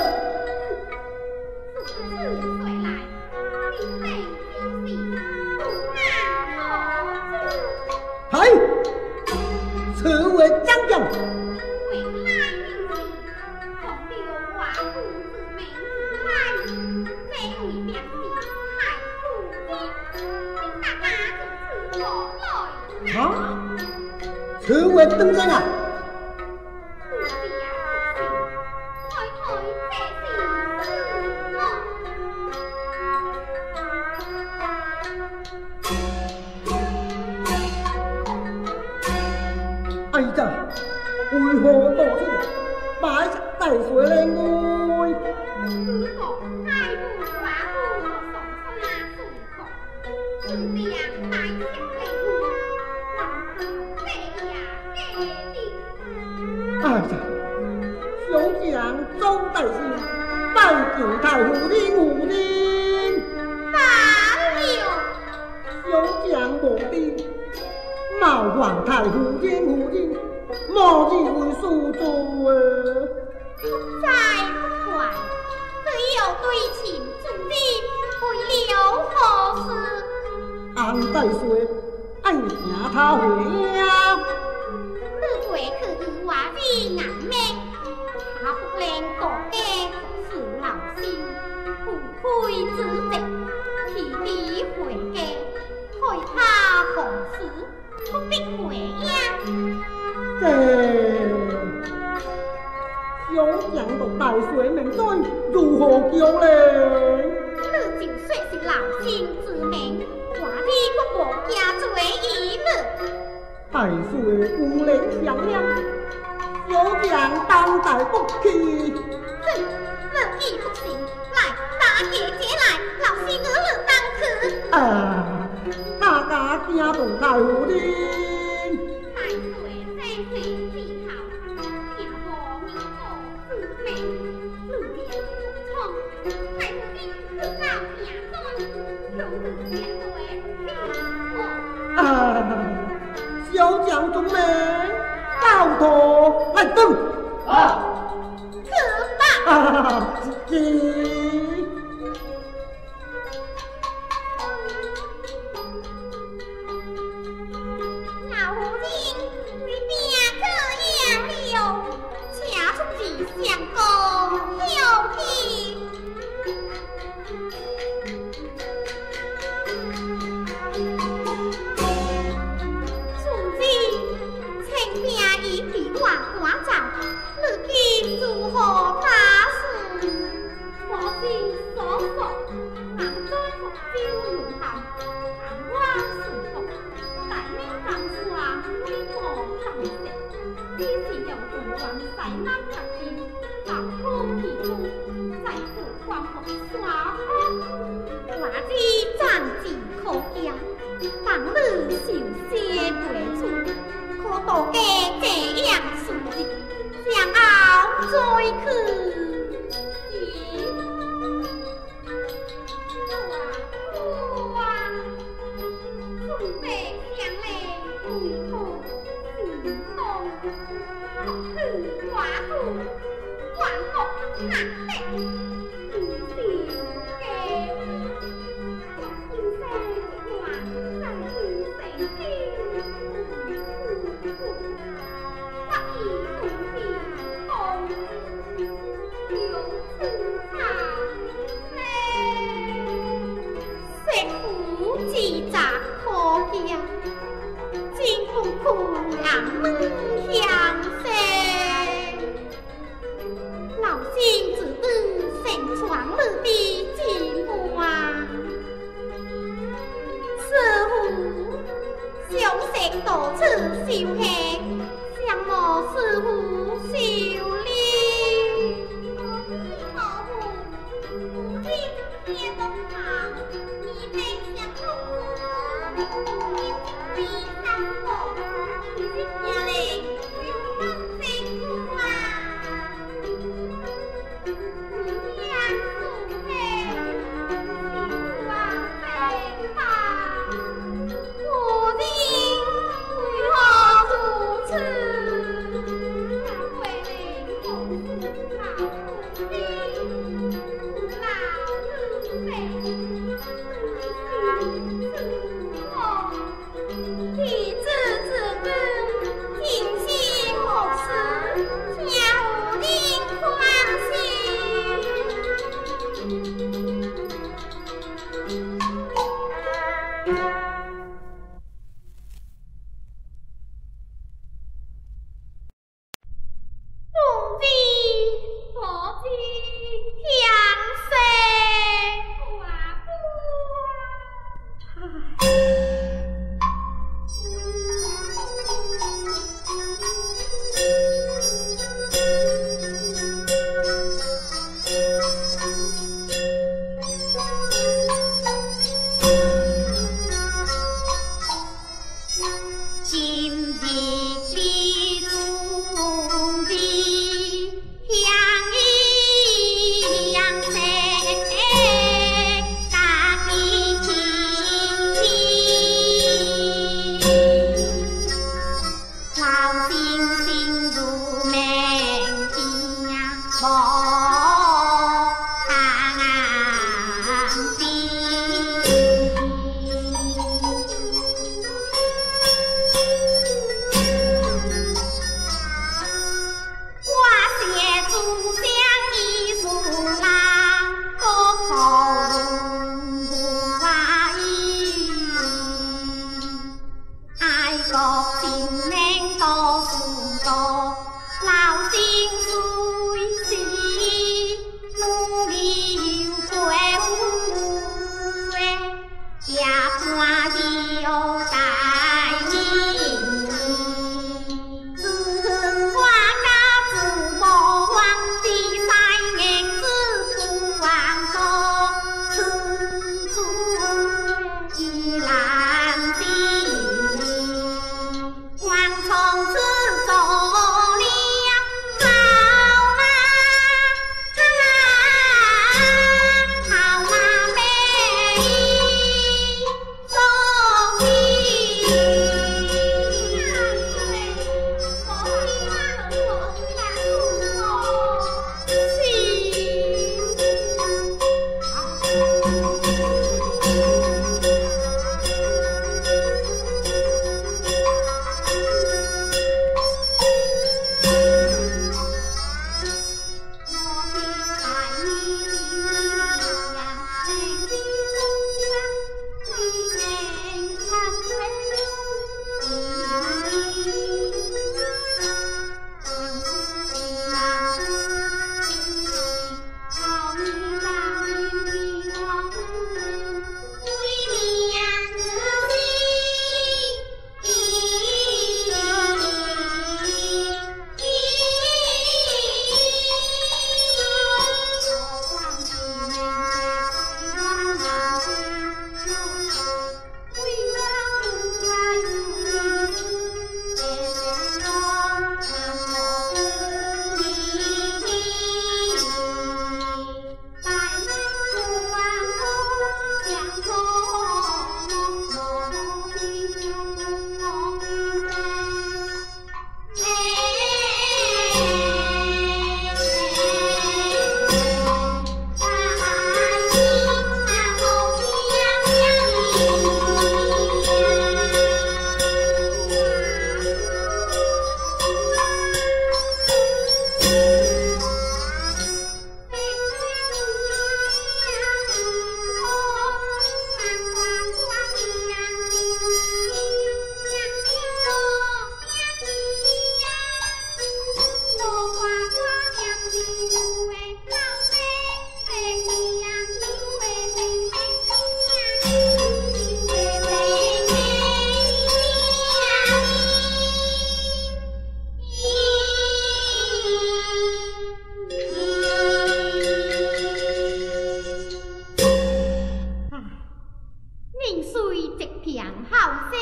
係，此為將將。啊！此為登山啊！哎呀，為何到處擺隻大水嚟愛？哎呀，小將周大師拜見太后的母親， 哪有？ 小將無地，冒犯太后的母親，莫以為恕罪。 不在不怪，只有對情重的，為了何事？ 安大水愛聽他回呀。 你回去與我的眼眉，他不能多嘅服侍老心，不愧之責，其地回嘅，害他何事不必回呀？ 這小將到大水命災，如何救呢？ 你就說是老心之命，我的不無加罪一日。 大水無力相讓，小將當大不氣。 哼，樂意不行，來打姐姐來，老心兒兒當去。 啊，大家驚動大夫的。 大水生死之後，天和明和之命，女人無錯，大夫的自造行中，如此下水天和。 啊！小將中命，高頭來登。啊！ 去吧。 啊！是。 老人，你別這樣了，且出自相公有氣。我受些陪主，可多加这样数日，向后再去。体质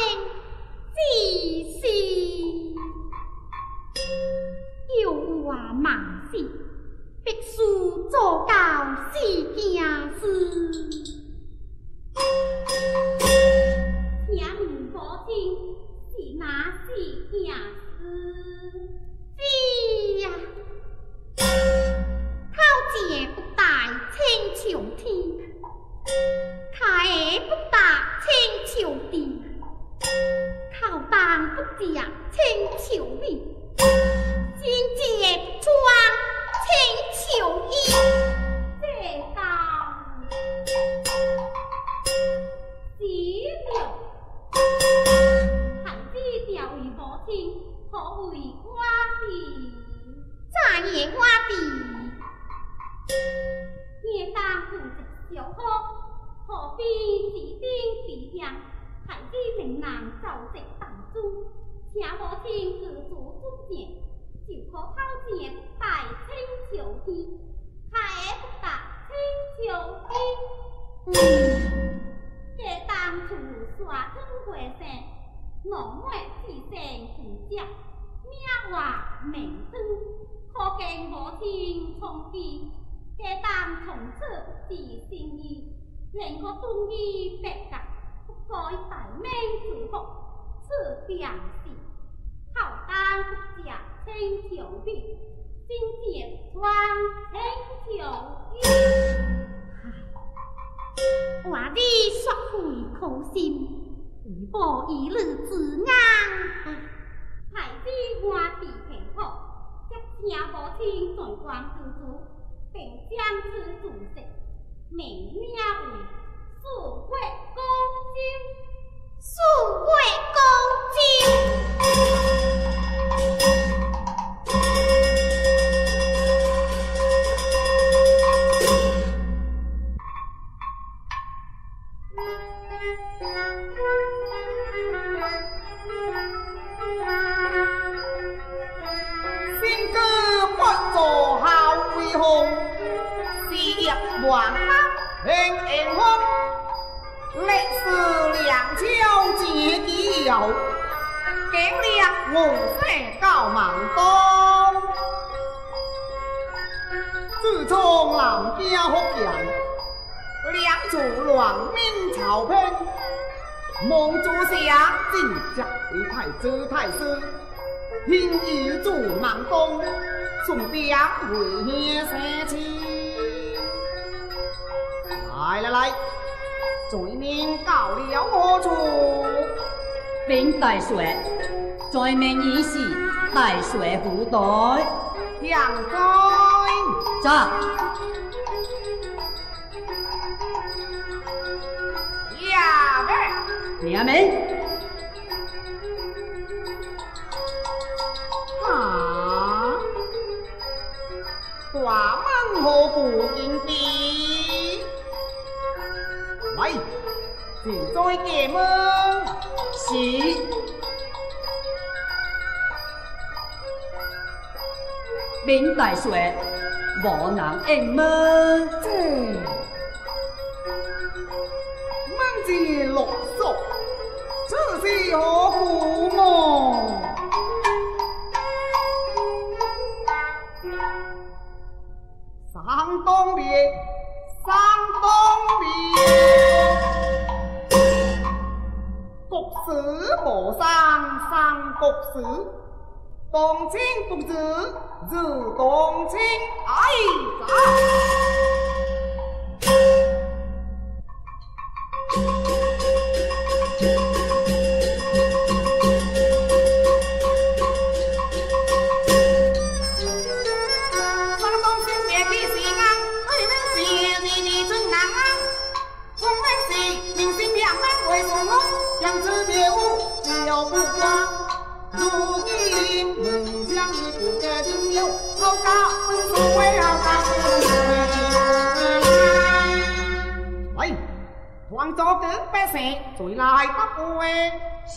自是有话忙事，必须做到四件事。请问母亲是哪四件事？是呀，头前不带青秋天，下下不搭青秋地，头当不食青秋米，先节不穿青秋衣。这当是了，孩子调为母亲，可为我的？咋也我的？夜当负责小好，何必指定地向？孩子明人造值当中，请母亲自主主见，就可头前带青秋天，下下不搭青秋衣。嗯，这当初刷汤回生，浓墨自生自接，名话名声，可见母亲从记。这当从此自心意，任可东意白格，不该大名自福，此便是后当不食青秋米，先节穿青秋衣。我的说回苦心，为报一日之安。孩子我地平好，则请母亲在光自主。并将之主食，名名为素桂高精。素桂高新歌不做好为红。万平平风，历史两朝自己有，景烈无声高望东。自从南京福建，两处乱民朝聘，蒙主下进爵为太子太师，天意主孟公，顺便为兄生妻。来来来，罪名告了何处？ 禀大帅，罪名已是大帅府内。 杨在。 在。 呀呗。 娘们。 啊！大门何故应闭？喂，现在解门。 是。禀大帅，无能应门。 这门前落锁，这是何故么？上东烈，上东烈，国事无上上国事，动情不止日动情，哎呀！喂，黄左跟百姓再来答话。 是。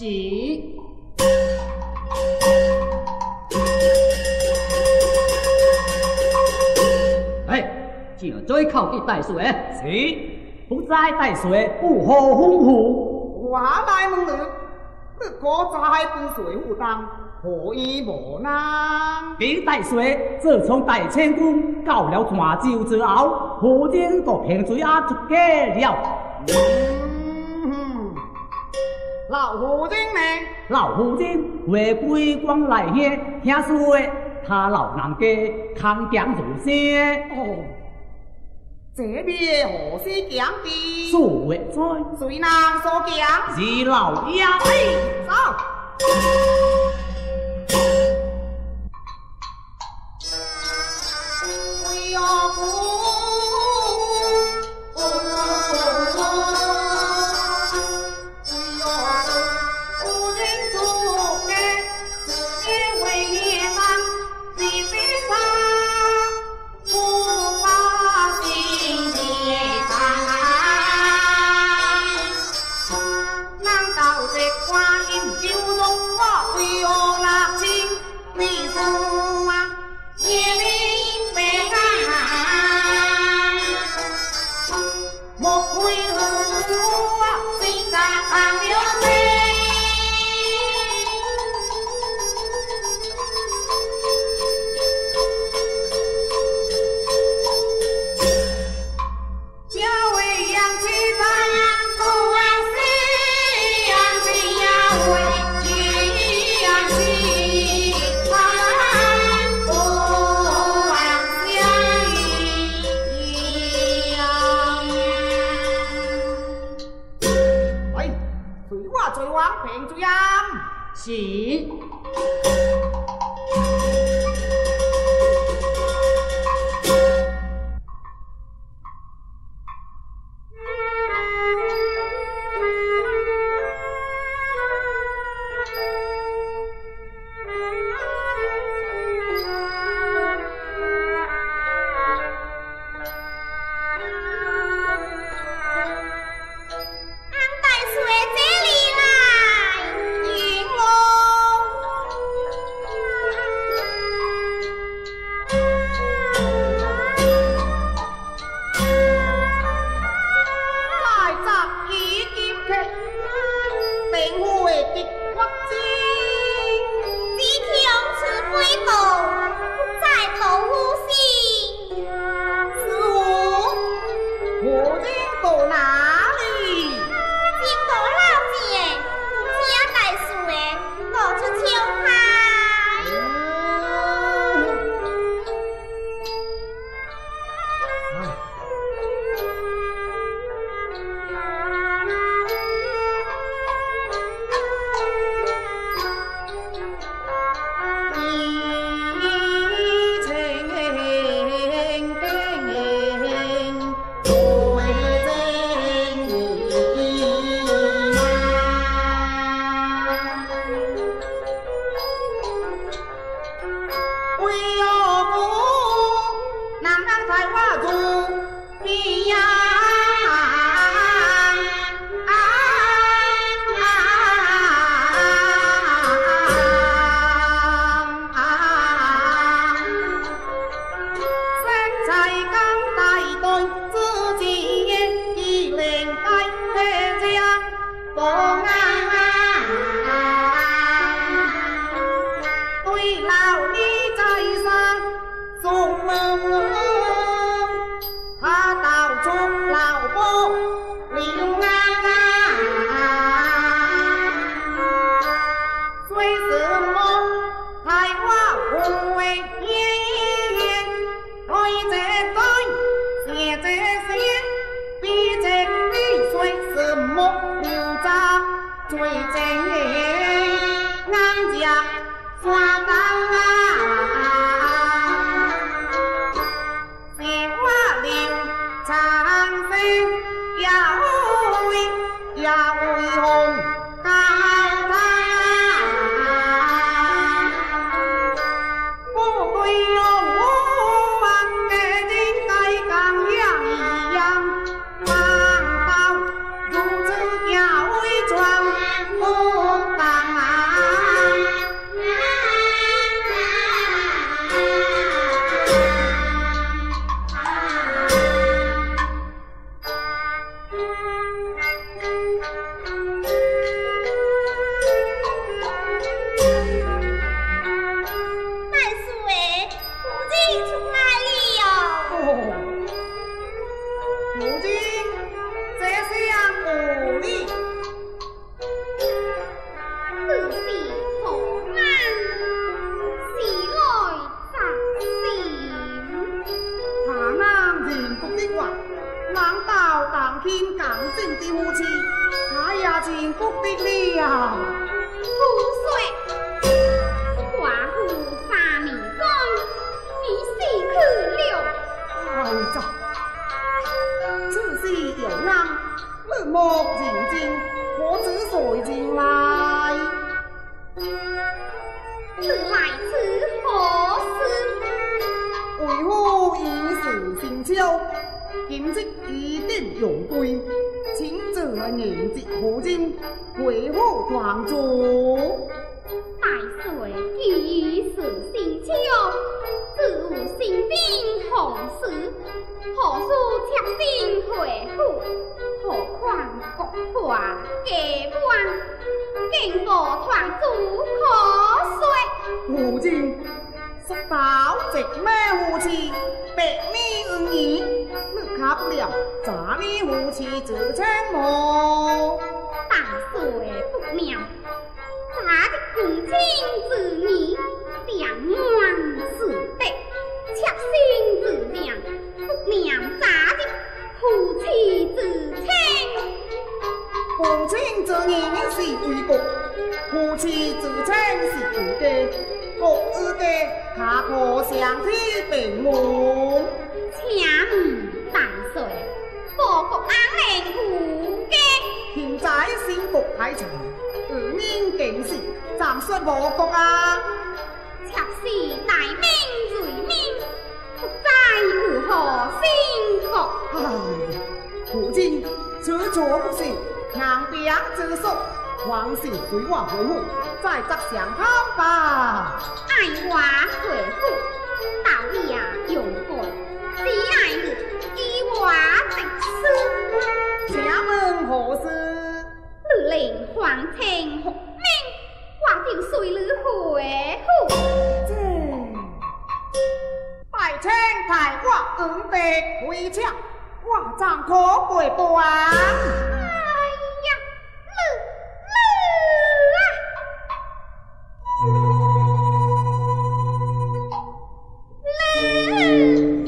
哎，就再靠的大帅。 是，不在大帅不可吩咐。 我来问你， 你可在本水负担，何以无能？ 李大帅自从大清军到了泉州之后，胡人就平水啊出家了。 嗯，老胡人呢？ 老胡人回归光来遐，听说他老人家康强如山。 哦，这边何时讲的？ 数月在， 谁人所讲？ 是老爷。 走。为何不？ 是。 福的了。 夫说，寡妇三年中已死去了。 哎呀，此事有难，日莫认真，可知谁前来？ 此来此何事？ 为夫已是新秋，今日一定用归，请这年节附近，为夫团祝。 大岁既是新秋，自有新丁红事，何须切心回复？何况国华家官，竟无团祝可说。 父亲，说到直咩夫妻，百年恩义，你给了查理夫妻自称么？ 大岁不妙，查的公卿之意，两岸是德，切心之良，不妙查的夫妻之称。 父亲之言是为国，夫妻之称是为家，各自家下可相提并论。 请问大岁，报国安宁夫家？ 现在新国太长，二年竟是暂说无国啊！ 妾是大明瑞明，不知如何兴国？ 唉，父亲此错不是硬兵之术，还是随我回府，再择相讨吧。 爱我回府，道义啊用过，只爱你以我的事。 请问何事？ 你令皇亲复命，我就随你回府。 这拜请太我恩德回请，我怎可背叛？ 哎呀，你你啊！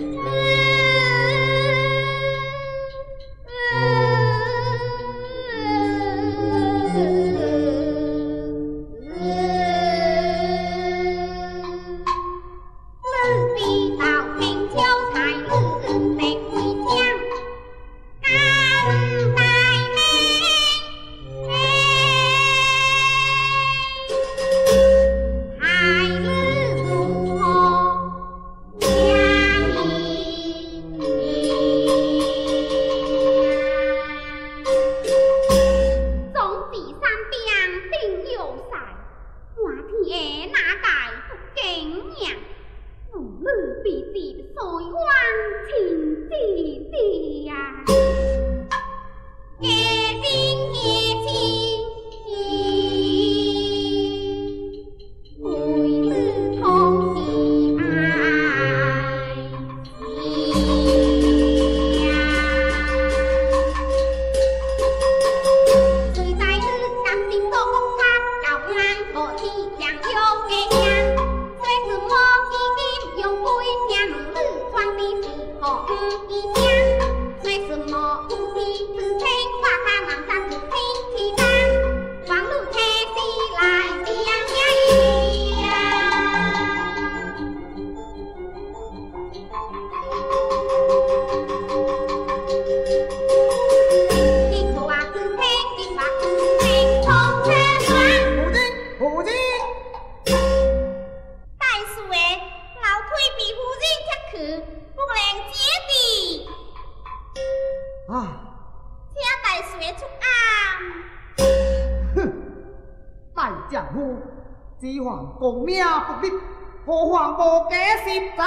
只还公命不立，何妨无假实在？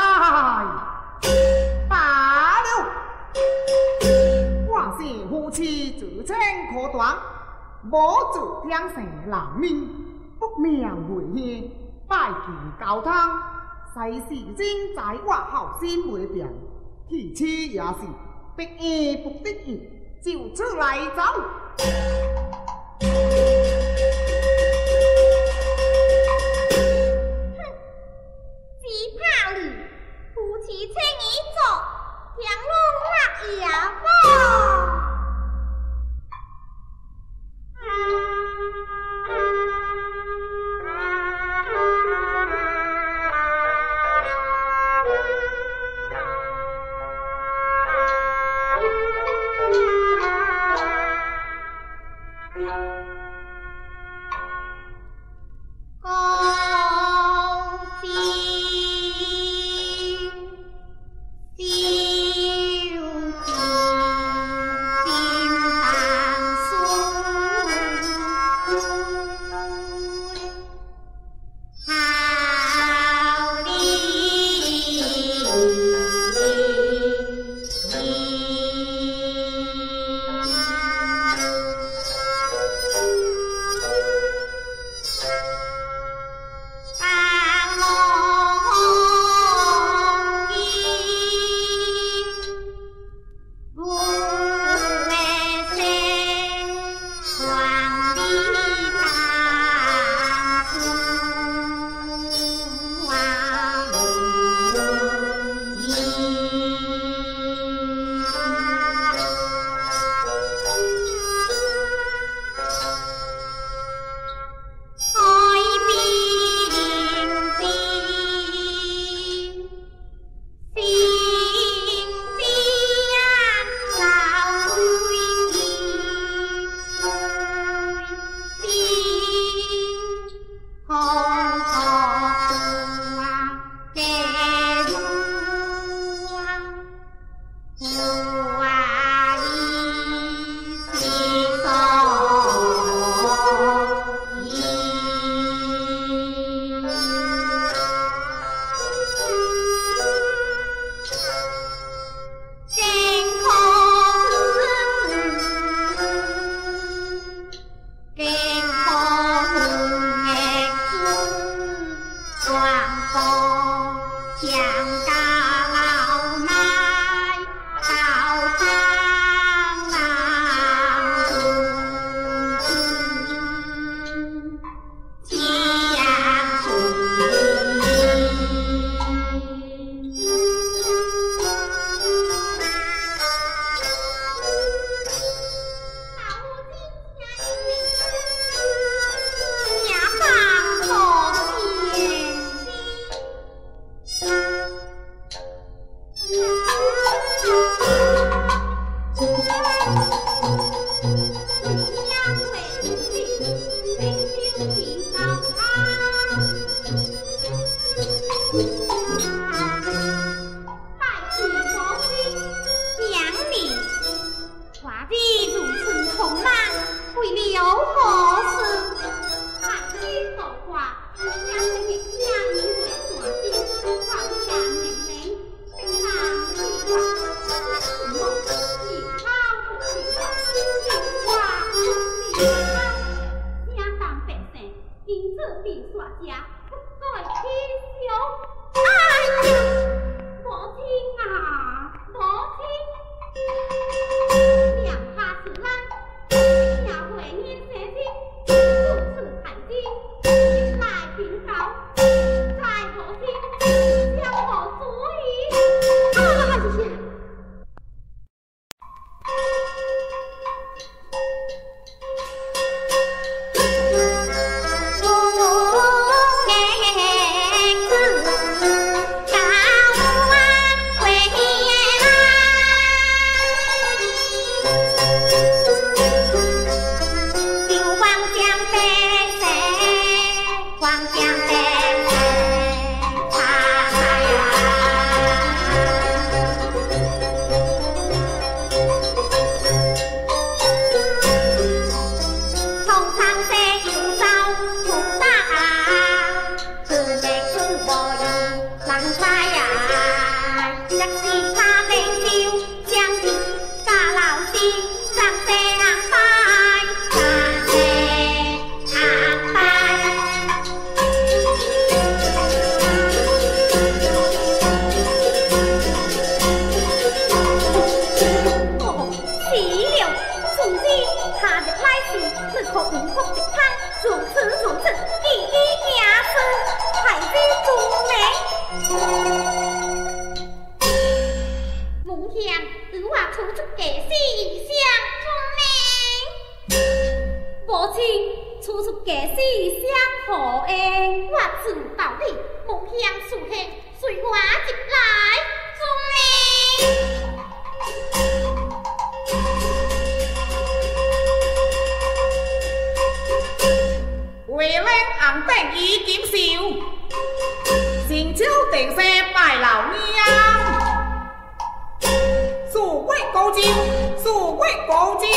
罢了，我是夫妻自称可断，无自天生难命，不命为险，拜其高堂，世事真在我后心为变，其次也是不义不得已，就出来走。 夫妻请伊做，天路我也无。啊定已檢兆，成朝定舍拜老娘。數位高招，數位高招。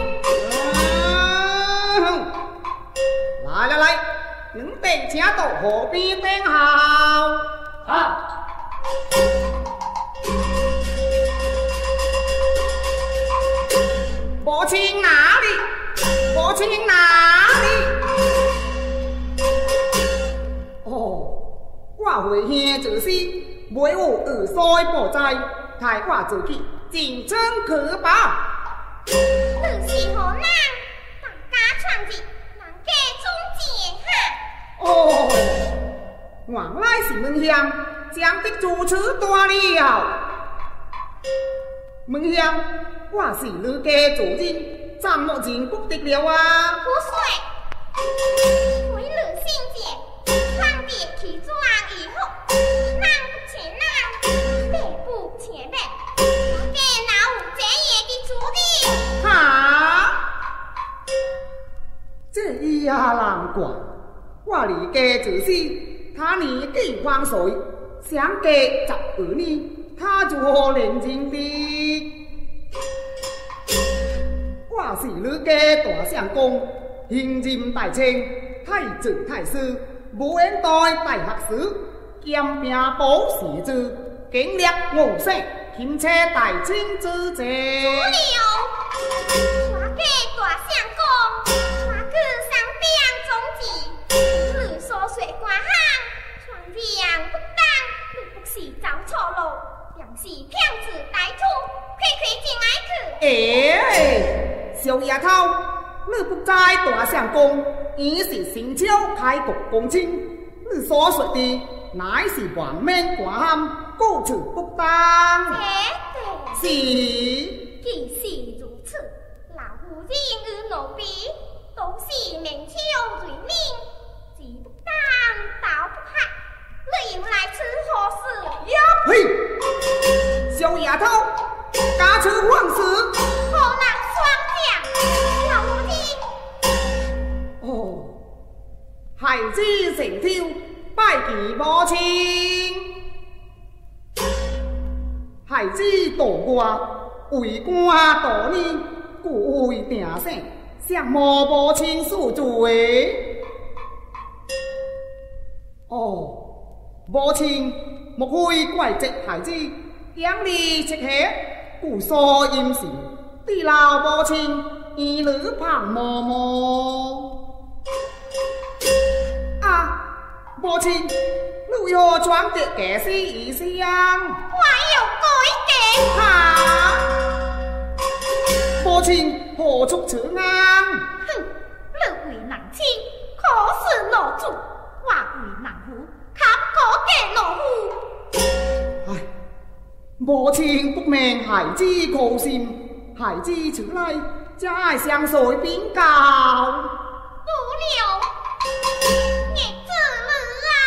嗯，來來來，兩定請到河邊等候。 啊！ 母親哪裡？母親哪裡？哦，我回兄就是每有二衰保在，太我自己競爭可怕。 你是何人？大家傳日人家中間哈。 哦，原來是門鄉將的主持斷了。門鄉，我是你家主人，怎麼認不得了啊？ 不水，回你信件，傳遞其狀以後，人不前人，百不前百，我家哪有這樣的主人？ 哈？這也難怪，我離家就是他年紀方歲，相隔十二年，他如何認真的？我是你家大相公，現任大清，太子太師，武元代大學士，兼兵保時之，經歷五世，輕車大清之者。 主了，我家大相公，我去上邊總治，你所說關行，傳揚不當，你不是走錯路，便是騙子歹徒，快快進來去。 哎，小丫頭，你不知大相公伊是新朝開國公卿，你所說的乃是黃面關喊，故此不當。 對對， 是。 既是如此，老夫人與奴婢都是明朝罪名，既不當倒不害，你又來此何事呀？ 嘿，小丫頭，家出往事。 何人雙講？老夫人。 哦，孩子成挑，拜見母親。孩子度我為官多年，故為定性，向母母親恕罪。哦，母親莫非怪責孩子養你赤血，故所陰性，地老母親兒女旁默默。啊，母親，你為何傳達假使意思啊？ 我有改革。 哈！母親何出此言？ 哼，你為人親，可是奴主；我為人婦，可可給奴婦。 唉，母親不明孩子苦心，孩子出來才愛相隨禀告。 不了，孽子了啊！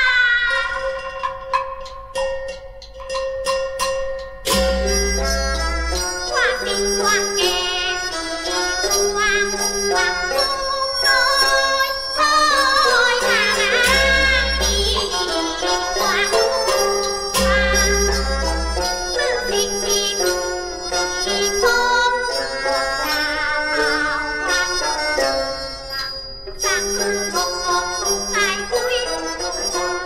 我心酸嘅，是望望不開開那意望望，自己的苦上次我我再會。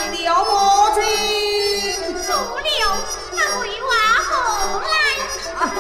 了母亲。 除了那为我何来？ 啊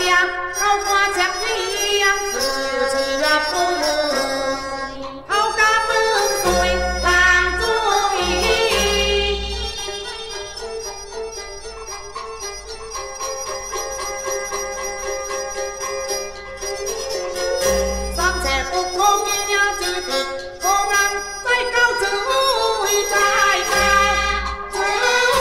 呀，好花将阳，是是呀不人，好家风水浪注意。三尺不可见呀，只得可能再高只会再高只。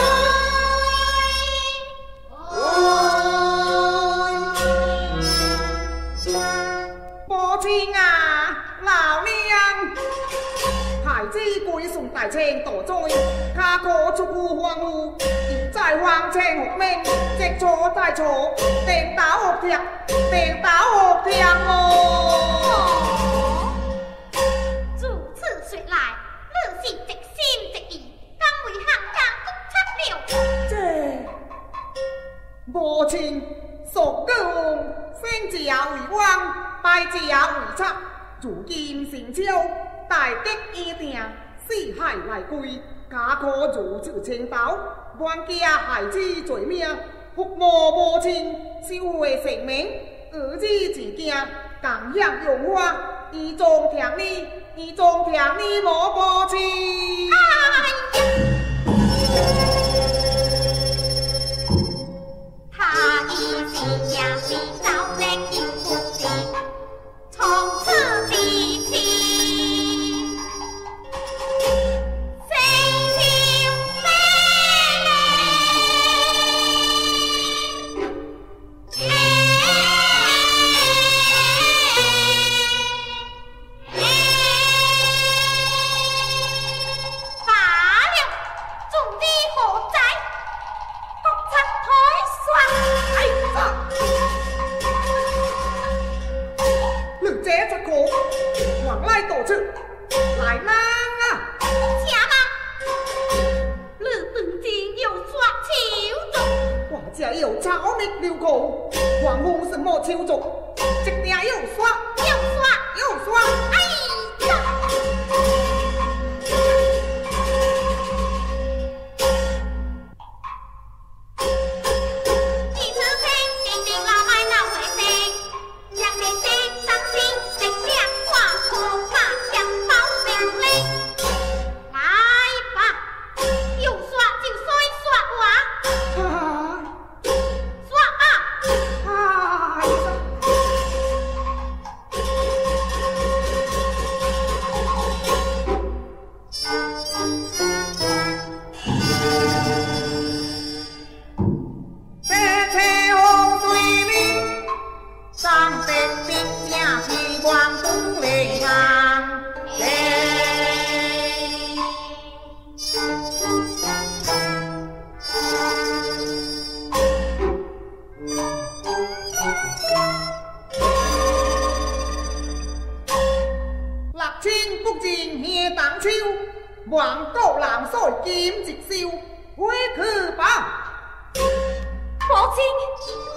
母亲啊，老娘孩子归顺大清大罪，卡可出户荒芜，现在皇城学命，即错再错，颠倒学听，颠倒学听哦。 如此说来，你是直心直意，敢为行家督出了？ 这母亲所讲，生家为王，败家为贼，如今成秋，大吉已定，四海来归，家可如此清道，冤家害子罪名，父母母亲收回性命，儿子自惊，共享荣华，依中听你，依中听你母母亲。 哎呀！他已是也是早年有福气，从此地气，生肖罢了，众你何在？国策推算。 哎呀！你这只可往来多处，来人啊！ 什么？你当真有耍手足？ 我这有草蜜流口，黄母什么手足？一定有耍， 有耍？ 有耍！ 哎呀！你此生定定老爱闹回声，让人心伤心，直两挂破马强包命令。来吧，有耍就衰耍我， 啊！ 耍啊！ 哎呀！白车红水里，三百兵正是王东雷行。六千不尽下当秋，王高南水金直烧，回去吧。 母亲，